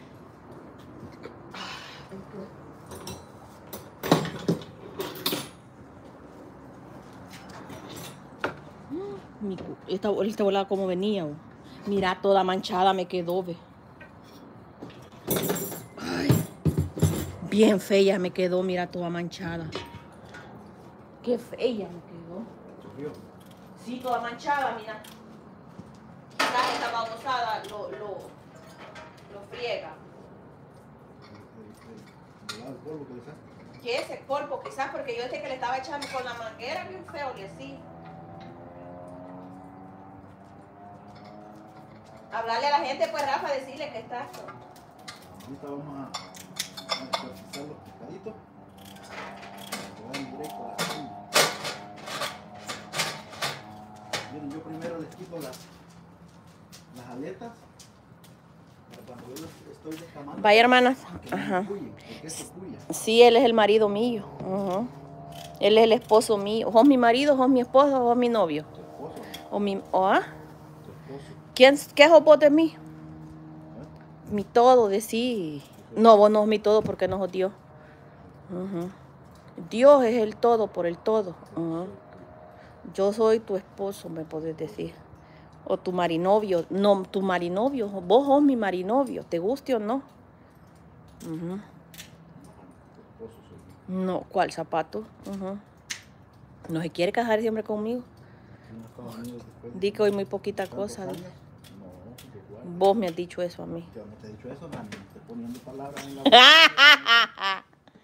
Esta volada como venía. Mira, toda manchada me quedó, ve. Ay, bien fea me quedó, mira, toda manchada. Qué fea me quedó. Sí, toda manchada, mira. Quizás esta babosada lo friega. El polvo que le saca. ¿Qué es el polvo? Quizás porque yo que le estaba echando con la manguera bien feo y así. Hablarle a la gente, pues, Rafa, decirle que está esto. Ahorita vamos a pisar los pescaditos. Directo a la cocina. Miren, yo primero les quito las aletas. Para cuando yo estoy descamando. Vaya, hermanas. Que no Ajá. puyen, porque esto puya. Sí, él es el marido mío. Ajá. Él es el esposo mío. ¿Sos mi marido, sos mi esposo, sos mi novio? Tu esposo, ¿O mi... ¿Ah? tu esposo. ¿Qué sos vos de mí? Mi todo, de sí. No, vos no sos mi todo porque no sos Dios. Ajá. Dios es el todo por el todo. Ajá. Yo soy tu esposo, me podés decir. O tu marinovio. No, tu marinovio. Vos sos mi marinovio, te guste o no. Ajá. Tu esposo soy yo. No, ¿cuál zapato? Ajá. No se quiere casar siempre conmigo. ¿No estamos unidos después de Di que hoy muy poquita tantos cosa. años? No, igual. Vos me has dicho eso a mí. Yo no te he dicho eso, Dani. Estoy poniendo palabras en la boca.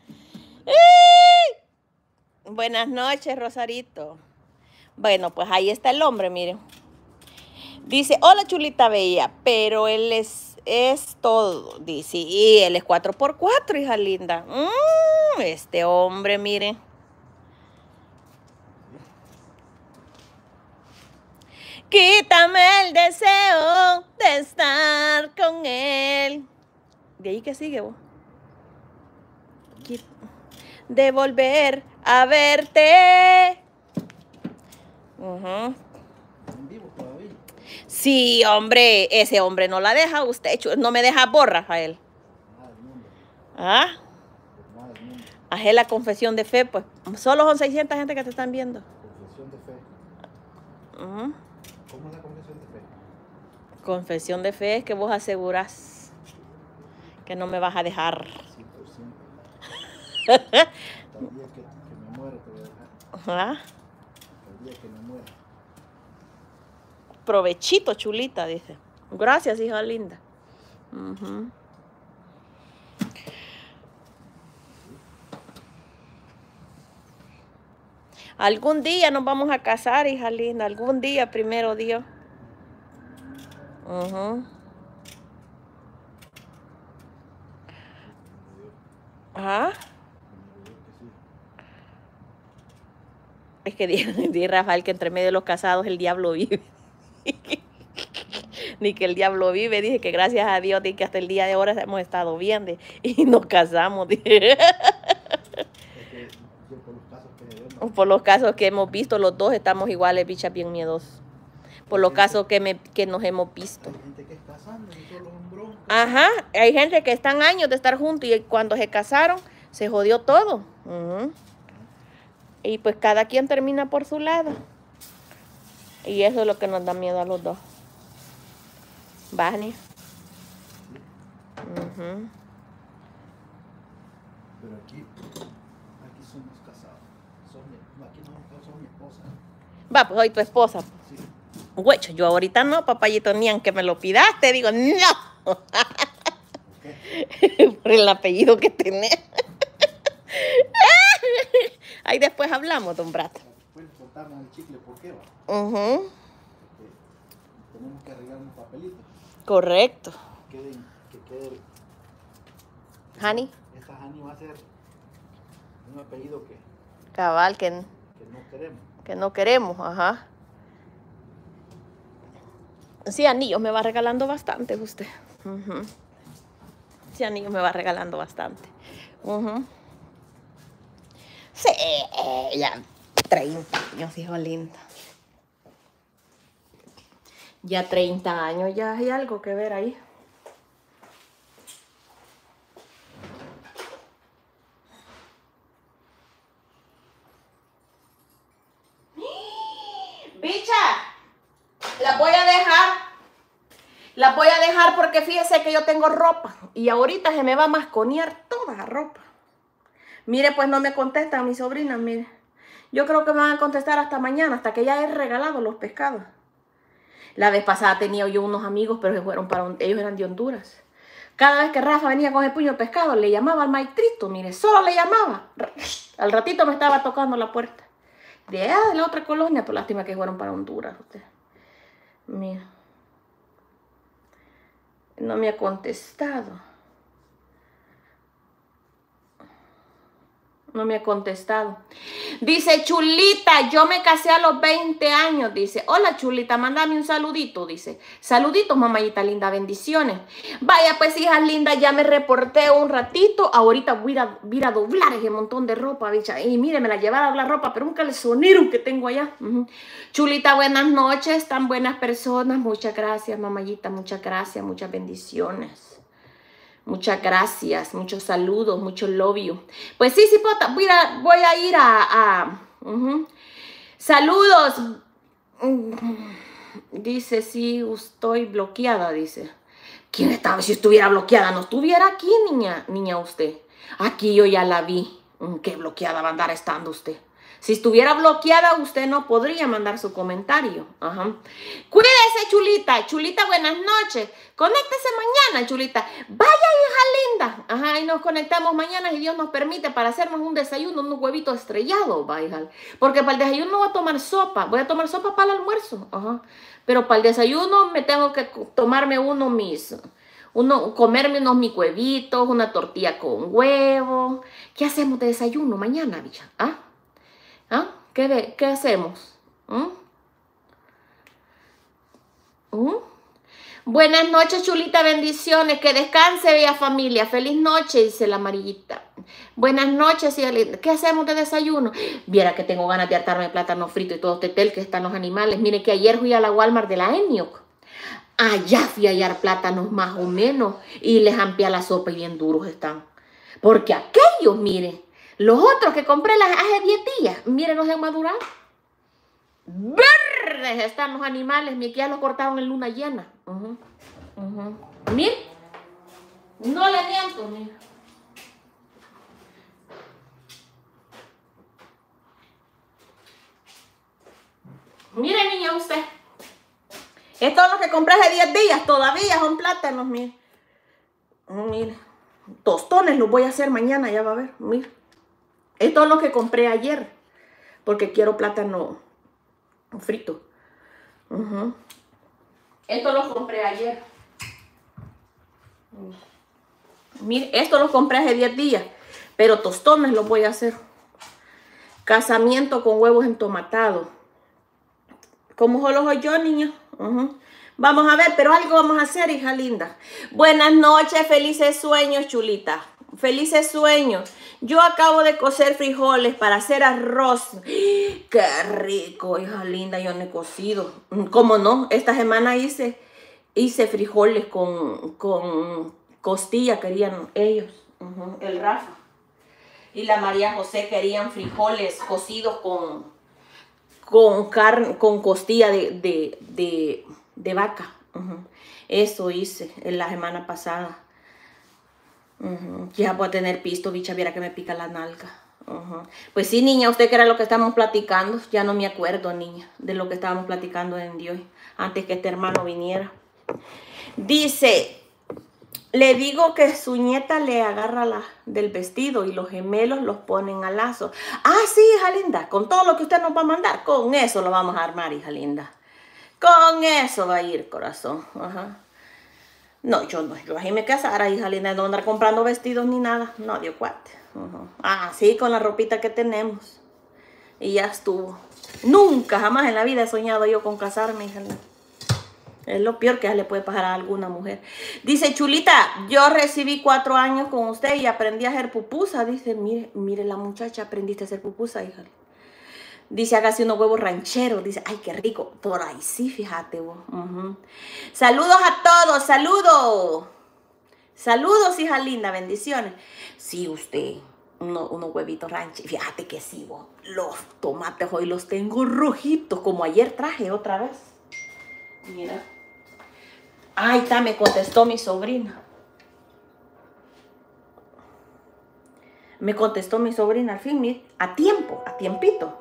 Buenas noches, Rosarito. Bueno, pues ahí está el hombre, miren. Dice, hola, chulita bella, pero él es todo. Dice, y él es 4x4, hija linda. Este hombre, miren. Quítame el deseo de estar con él. ¿De ahí qué sigue vos? De volver a verte. ¿En vivo todavía? Sí, hombre, ese hombre no la deja usted. No me deja vos, Rafael. Nada del mundo. ¿Ah? Nada del mundo. Haz la confesión de fe, pues. Solo son 600 gente que te están viendo. Confesión de fe. Ujú. ¿Cómo es la confesión de fe? Confesión de fe es que vos asegurás que no me vas a dejar. 100%. Hasta el día que me muera te voy a dejar. ¿Ah? Hasta el día que me muera. Provechito, chulita, dice. Gracias, hija linda. Ujú. Algún día nos vamos a casar, hija linda. Algún día, primero Dios. Ajá. Es que di Rafael que entre medio de los casados el diablo vive. Ni que el diablo vive, dije que gracias a Dios, dije que hasta el día de ahora hemos estado bien y nos casamos. Dije. Es que yo por los casos que veo, Por los casos que hemos visto, los dos estamos iguales, bichas bien miedosos. Por los casos que nos hemos visto. hay gente que es casando y solo es un bronco. Ajá, hay gente que están años de estar juntos y cuando se casaron se jodió todo. Y pues cada quien termina por su lado. Y eso es lo que nos da miedo a los dos. Vania. Pero aquí somos casados. Aquí no somos mi esposa. Va, pues soy tu esposa. Sí. Huecho, yo ahorita no, papayito, ni aunque me lo pidas, te digo, no. ¿Por Por el apellido que tenés. Ahí después hablamos, don Brato. Después cortamos el chicle, ¿por qué va? Ujú. Tenemos tenemos que arreglar unos papelitos. Correcto. Que quede. Hani. Esta Hani va a ser un apellido que Cabal, que no queremos. Que no queremos, ajá. Sí, anillos me va regalando bastante usted. Sí, anillos me va regalando bastante. Sí, ya 30 años, hijo linda. Ya 30 años, ya hay algo que ver ahí. Bicha, la voy a dejar. La voy a dejar porque fíjese que yo tengo ropa y ahorita se me va a masconear toda la ropa. Mire, pues no me contestan mis sobrinas, mire. Yo creo que me van a contestar hasta mañana, hasta que ya he regalado los pescados. La vez pasada tenía yo unos amigos, pero se fueron ellos eran de Honduras. Cada vez que Rafa venía con el puño de pescado, le llamaba al maestrito, mire, solo le llamaba. Al ratito me estaba tocando la puerta. De allá de la otra colonia, por lástima que fueron para Honduras. Usted. Mira. No me ha contestado. No me ha contestado. Dice, Chulita, yo me casé a los 20 años. Dice, hola, Chulita, mándame un saludito. Dice, saluditos, mamayita linda, bendiciones. Vaya, pues, hijas lindas, ya me reporté un ratito. Ahorita voy a ir a doblar ese montón de ropa, bicha. Y mire, me la llevaron a doblar ropa, pero un calzonero que tengo allá. Chulita, buenas noches, tan buenas personas. Muchas gracias, mamayita, muchas gracias, muchas bendiciones. Muchas gracias, muchos saludos, mucho love you. Pues sí, pota, voy a ir a saludos. Dice, sí, estoy bloqueada, dice. ¿Quién estaba? Si estuviera bloqueada, no estuviera aquí, niña usted. Aquí yo ya la vi. ¿Qué bloqueada va a andar estando usted? Si estuviera bloqueada, usted no podría mandar su comentario. Cuídese, Chulita. Chulita, buenas noches. Conéctese mañana, Chulita. Vaya, hija linda. Y nos conectamos mañana, si Dios nos permite, para hacernos un desayuno, unos huevitos estrellados. Vaya. Porque para el desayuno no voy a tomar sopa. Voy a tomar sopa para el almuerzo. Pero para el desayuno me tengo que tomarme comerme unos mis huevitos, una tortilla con huevo. ¿Qué hacemos de desayuno mañana, bicha? ¿Qué hacemos? Buenas noches, Chulita, bendiciones. Que descanse, bella familia. Feliz noche, dice la amarillita. Buenas noches, hija linda. ¿Qué hacemos de desayuno? Viera que tengo ganas de hartarme plátano frito y todo tetel que están los animales. Mire que ayer fui a la Walmart de la Enioc. Allá fui a hallar plátanos más o menos y les amplié la sopa y bien duros están. Porque aquellos, mire, los otros que compré hace 10 días, miren, no se han madurado. Verdes están los animales, que ya los cortaron en luna llena. Miren, no le miento, mire. Mire, niña, usted. Esto es lo que compré hace 10 días, todavía son plátanos, mire. Mire, tostones los voy a hacer mañana, ya va a ver, mire. Esto es lo que compré ayer, porque quiero plátano frito. Esto lo compré ayer. Mire, esto lo compré hace 10 días, pero tostones los voy a hacer. Casamiento con huevos entomatados. ¿Cómo solo soy yo, niña? Vamos a ver, pero algo vamos a hacer, hija linda. Buenas noches, felices sueños, Chulita. Felices sueños. Yo acabo de cocer frijoles para hacer arroz. ¡Qué rico, hija linda! Yo no he cocido. ¿Cómo no? Esta semana hice frijoles con costilla, querían ellos. El Rafa. Y la María José querían frijoles cocidos con carne, con costilla de vaca. Eso hice en la semana pasada. Ya voy a tener pisto, bicha, viera que me pica la nalga. Pues sí, niña, usted que era lo que estábamos platicando. Ya no me acuerdo, niña, de lo que estábamos platicando en Dios antes que este hermano viniera. Dice, le digo que su nieta le agarra del vestido y los gemelos los ponen a lazo. Ah, sí, hija linda, con todo lo que usted nos va a mandar, con eso lo vamos a armar, hija linda. Con eso va a ir, corazón. Ajá. No, yo no, yo ahí me casara, hija linda, no andar comprando vestidos ni nada. No, Dios cuate. Ah, sí, con la ropita que tenemos. Y ya estuvo. Nunca, jamás en la vida he soñado yo con casarme, hija linda. Es lo peor que le puede pasar a alguna mujer. Dice, Chulita, yo recibí 4 años con usted y aprendí a hacer pupusa. Dice, mire la muchacha, aprendiste a hacer pupusa, hija. Dice, hágase unos huevos rancheros. Dice, ay, qué rico. Por ahí sí, fíjate vos. Saludos a todos, saludos. Saludos, hija linda, bendiciones. Sí, usted, unos huevitos rancheros. Fíjate que sí, vos. Los tomates hoy los tengo rojitos, como ayer traje otra vez. Mira. Ahí está, me contestó mi sobrina. Me contestó mi sobrina al fin, mire, a tiempo, a tiempito.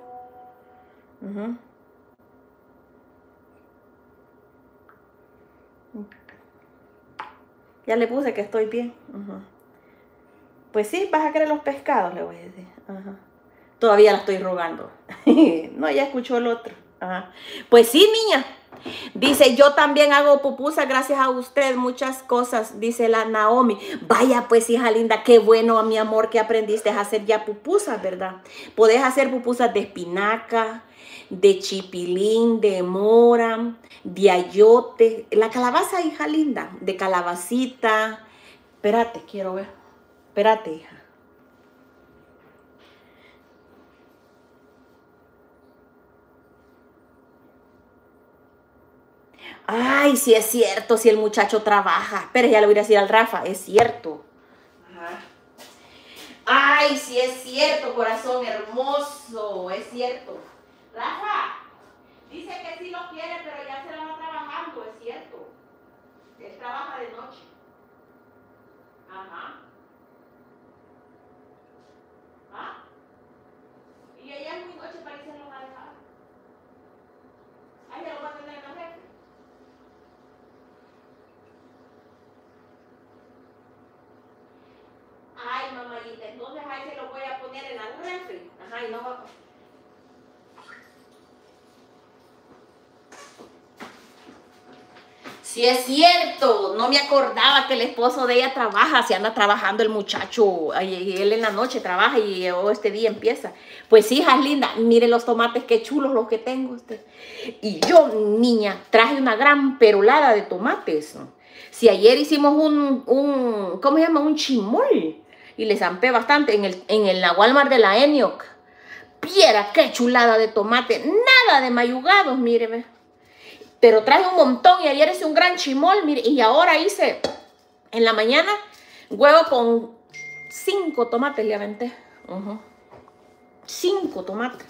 Ya le puse que estoy bien. Pues sí, vas a querer los pescados, le voy a decir. Todavía la estoy rogando. No, ya escuchó el otro. Pues sí, niña. Dice, yo también hago pupusas gracias a usted, muchas cosas, dice la Naomi. Vaya pues, hija linda, qué bueno, mi amor, que aprendiste a hacer ya pupusas, ¿verdad? Podés hacer pupusas de espinaca, de chipilín, de mora, de ayote, la calabaza, hija linda, de calabacita. Espérate, quiero ver. Espérate, hija. Ay, sí es cierto, si el muchacho trabaja. Pero ya le voy a decir al Rafa, es cierto. Ay, sí es cierto, corazón hermoso, es cierto. Rafa, dice que sí lo quiere, pero ya se la va trabajando, es cierto. Él trabaja de noche. Y ella es muy noche, para irse lo va a dejar. Ay, ya lo va a tener en la red. Ay, mamayita, entonces ahí se lo voy a poner en la refri. Y no va. Sí es cierto, no me acordaba que el esposo de ella trabaja, se anda trabajando el muchacho, y él en la noche trabaja y este día empieza. Pues hija linda, mire los tomates, qué chulos los que tengo usted. Y yo, niña, traje una gran perolada de tomates. Si ayer hicimos ¿cómo se llama? Un chimol. Y le zampé bastante en la Walmart de la Enoch. Viera qué chulada de tomate, nada de mayugados, míreme. Pero traje un montón y ayer hice un gran chimol, mire, y ahora hice en la mañana huevo con 5 tomates le aventé. 5 tomates.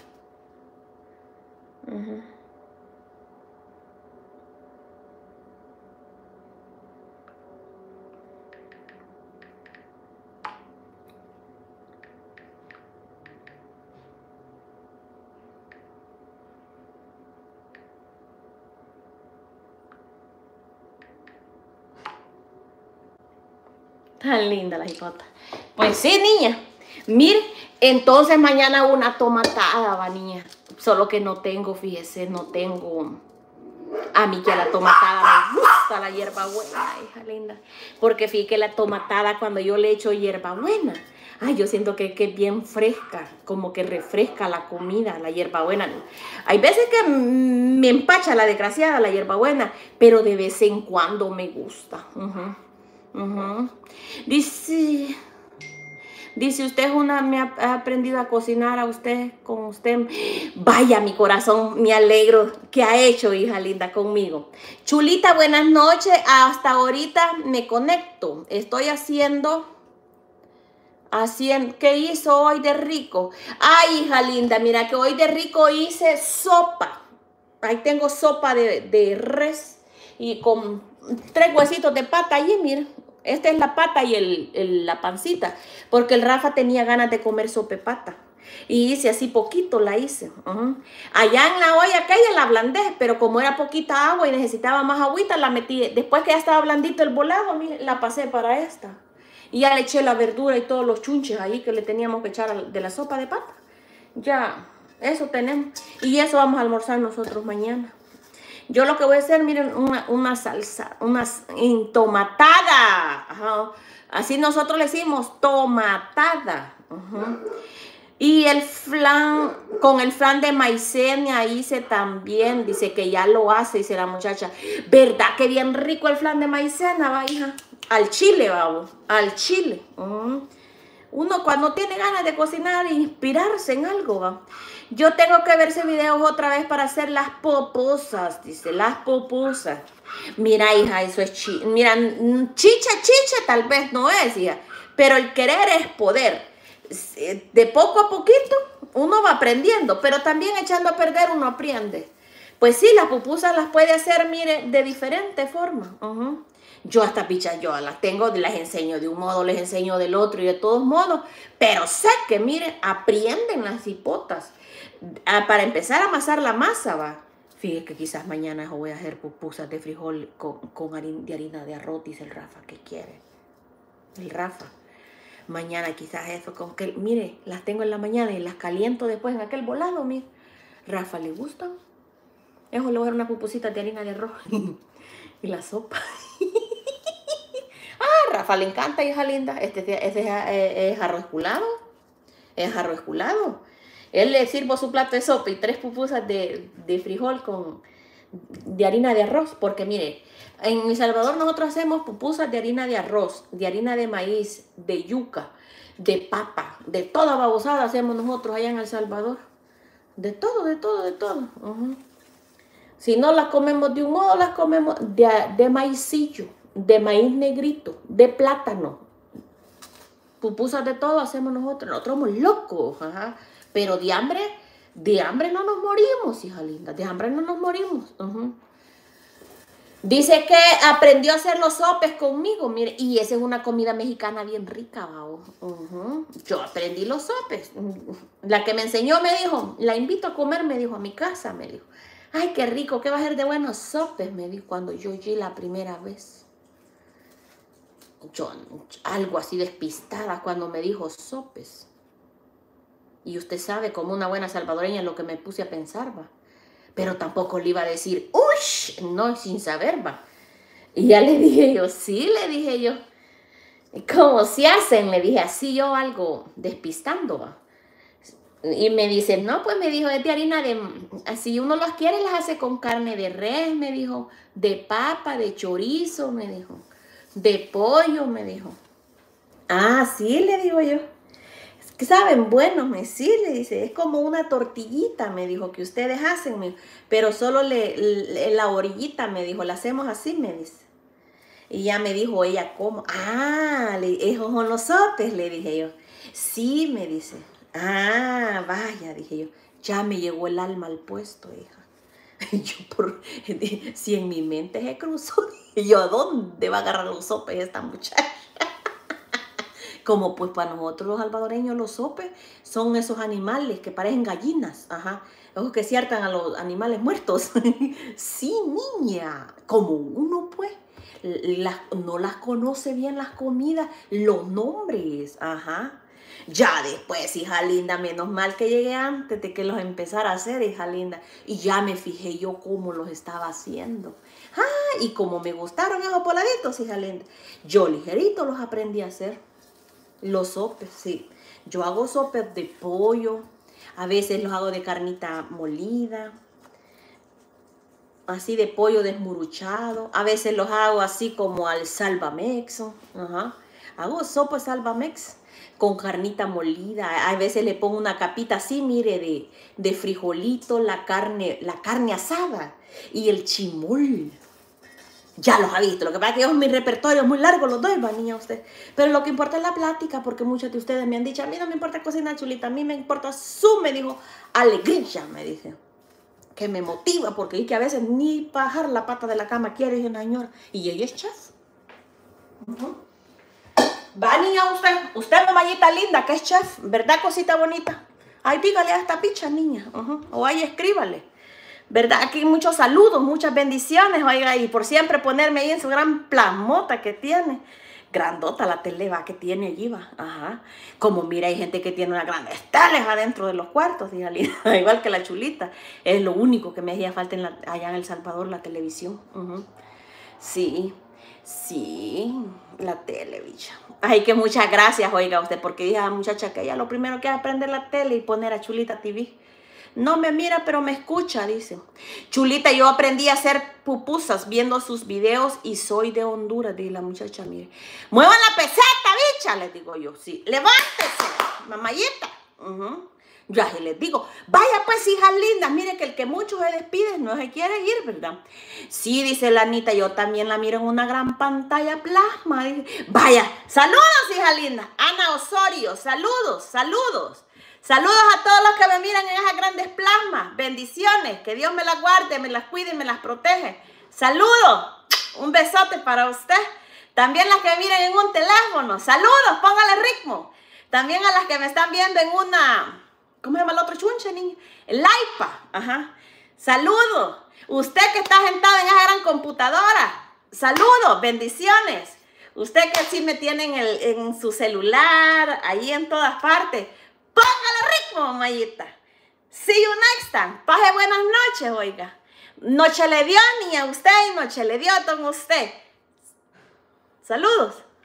Tan linda la jipota. Pues sí, niña. Mire, entonces mañana una tomatada, va, niña. Solo que no tengo, fíjese, no tengo. A mí que a la tomatada me gusta la hierbabuena, hija linda. Porque fíjate que la tomatada, cuando yo le echo hierbabuena, ay, yo siento que es bien fresca, como que refresca la comida, la hierbabuena. Hay veces que me empacha la desgraciada, la hierbabuena, pero de vez en cuando me gusta. Dice usted, me ha aprendido a cocinar a usted, con usted. Vaya, mi corazón, me alegro. ¿Qué ha hecho, hija linda, conmigo? Chulita, buenas noches. Hasta ahorita me conecto. Estoy haciendo, ¿qué hizo hoy de rico? Ay, hija linda, mira que hoy de rico hice sopa. Ahí tengo sopa de res y con 3 huesitos de pata. Ahí, mira. Esta es la pata y la pancita, porque el Rafa tenía ganas de comer sopepata. Y hice así poquito, la hice. Allá en la olla aquella la ablandé, pero como era poquita agua y necesitaba más agüita, la metí. Después que ya estaba blandito el volado, mire, la pasé para esta. Y ya le eché la verdura y todos los chunches ahí que le teníamos que echar de la sopa de pata. Ya, eso tenemos. Y eso vamos a almorzar nosotros mañana. Yo lo que voy a hacer, miren, una salsa, una entomatada. Ajá. Así nosotros le decimos tomatada. Ajá. Y el flan, con el flan de maicena hice también, dice que ya lo hace, dice la muchacha. ¿Verdad que bien rico el flan de maicena, va, hija? Al chile, vamos, al chile. Uno cuando tiene ganas de cocinar e inspirarse en algo, va. Yo tengo que ver ese video otra vez para hacer las pupusas, dice, las pupusas. Mira, hija, eso es chicha. Mira, chicha tal vez no es, hija, pero el querer es poder. De poco a poquito uno va aprendiendo, pero también echando a perder uno aprende. Pues sí, las pupusas las puede hacer, mire, de diferente forma. Yo hasta pichas, yo las tengo, las enseño de un modo, les enseño del otro y de todos modos, pero sé que, miren, aprenden las hipotas. Para empezar a amasar la masa, va. Fíjate que quizás mañana voy a hacer pupusas de frijol con harina de arroz, dice el Rafa, ¿qué quiere? El Rafa. Mañana quizás eso, con que, mire, las tengo en la mañana y las caliento después en aquel volado, mire. Rafa le gustan. Eso le voy a dar una pupusita de harina de arroz y la sopa. Rafa le encanta, hija linda. Este es arroz culado. Es arroz culado. Él le sirvo su plato de sopa y 3 pupusas de frijol de harina de arroz. Porque mire, en El Salvador nosotros hacemos pupusas de harina de arroz, de harina de maíz, de yuca, de papa, de toda babosada hacemos nosotros allá en El Salvador. De todo, de todo, de todo. Si no las comemos de un modo, las comemos de maicillo, de maíz negrito, de plátano. Pupusas de todo hacemos nosotros. Nosotros somos locos, ajá. Pero de hambre no nos morimos, hija linda. De hambre no nos morimos. Dice que aprendió a hacer los sopes conmigo, mire, y esa es una comida mexicana bien rica, ¿va? Yo aprendí los sopes. La que me enseñó me dijo, la invito a comer, me dijo, a mi casa, me dijo. Ay, qué rico, ¿qué va a ser de buenos sopes? Me dijo cuando yo oí la primera vez. Yo, algo así despistada cuando me dijo sopes. Y usted sabe, como una buena salvadoreña, lo que me puse a pensar, va. Pero tampoco le iba a decir, ¡ush! No, sin saber, va. Y ya le dije yo, sí, le dije yo. ¿Cómo se hacen? Le dije así yo algo despistando, va. Y me dice, no, pues me dijo, es de harina de... Si uno los quiere, las hace con carne de res, me dijo. De papa, de chorizo, me dijo. De pollo, me dijo. Ah, sí, le digo yo. ¿Saben? Bueno, sí, le dice, es como una tortillita, me dijo, que ustedes hacen, pero solo la orillita, me dijo, la hacemos así, me dice. Y ya me dijo ella, ¿cómo? Ah, esos son los sopes, le dije yo. Sí, me dice. Ah, vaya, dije yo, ya me llegó el alma al puesto, hija. Si en mi mente se cruzó, dije yo, ¿a dónde va a agarrar los sopes esta muchacha? Como pues para nosotros los salvadoreños los sopes son esos animales que parecen gallinas, ajá, esos que ciertan a los animales muertos. Sí, niña, como uno pues no las conoce bien las comidas, los nombres, ajá. Ya después, hija linda, menos mal que llegué antes de que los empezara a hacer, hija linda, y ya me fijé yo cómo los estaba haciendo. Ah, y como me gustaron esos poladitos, hija linda, yo ligerito los aprendí a hacer. Los sopes, sí. Yo hago sopes de pollo, a veces los hago de carnita molida, así de pollo desmuruchado, a veces los hago así como al salvamex, ajá. Hago sopes salvamex con carnita molida, a veces le pongo una capita así, mire, de frijolito, la carne asada y el chimol. Ya los ha visto, lo que pasa es que mi repertorio es muy largo, los doy, va, niña, usted. Pero lo que importa es la plática, porque muchos de ustedes me han dicho, a mí no me importa cocinar, chulita, a mí me importa me dijo, alegría, me dice. Que me motiva, porque es que a veces ni bajar la pata de la cama quiere, una señora. Y ella es chef. Va, niña, usted mamallita linda, que es chef, ¿verdad, cosita bonita? Ay, dígale a esta picha, niña, o ahí escríbale. ¿Verdad? Aquí muchos saludos, muchas bendiciones, oiga, y por siempre ponerme ahí en su gran plasmota que tiene. Grandota la tele va que tiene allí, va. Ajá. Como mira, hay gente que tiene unas grandes teles adentro de los cuartos, hija linda, igual que la Chulita. Es lo único que me hacía falta allá en El Salvador, la televisión. Sí, sí, la tele, bicha. Ay, que muchas gracias, oiga usted, porque dije a la muchacha que ella lo primero que es aprender la tele y poner a Chulita TV. No me mira, pero me escucha, dice. Chulita, yo aprendí a hacer pupusas viendo sus videos y soy de Honduras, dice la muchacha, mire. Muevan la peseta, bicha, les digo yo. Sí, levántese, mamayita. Yo así les digo, vaya pues, hijas lindas, mire que el que mucho se despide no se quiere ir, ¿verdad? Sí, dice la Anita, yo también la miro en una gran pantalla plasma. Dice, vaya, saludos, hija linda. Ana Osorio, saludos, saludos. Saludos a todos los que me miran en esas grandes plasmas. Bendiciones. Que Dios me las guarde, me las cuide y me las protege. Saludos. Un besote para usted. También las que me miran en un teléfono. Saludos. Póngale ritmo. También a las que me están viendo en una... ¿Cómo se llama el otro chunche, niña? El iPad. Ajá. Saludos. Usted que está sentado en esa gran computadora. Saludos. Bendiciones. Usted que sí me tiene en su celular, ahí en todas partes. Póngale ritmo, mamayita. See you next time. Pase buenas noches, oiga. Noche le dio ni a usted y noche le dio a don usted. Saludos.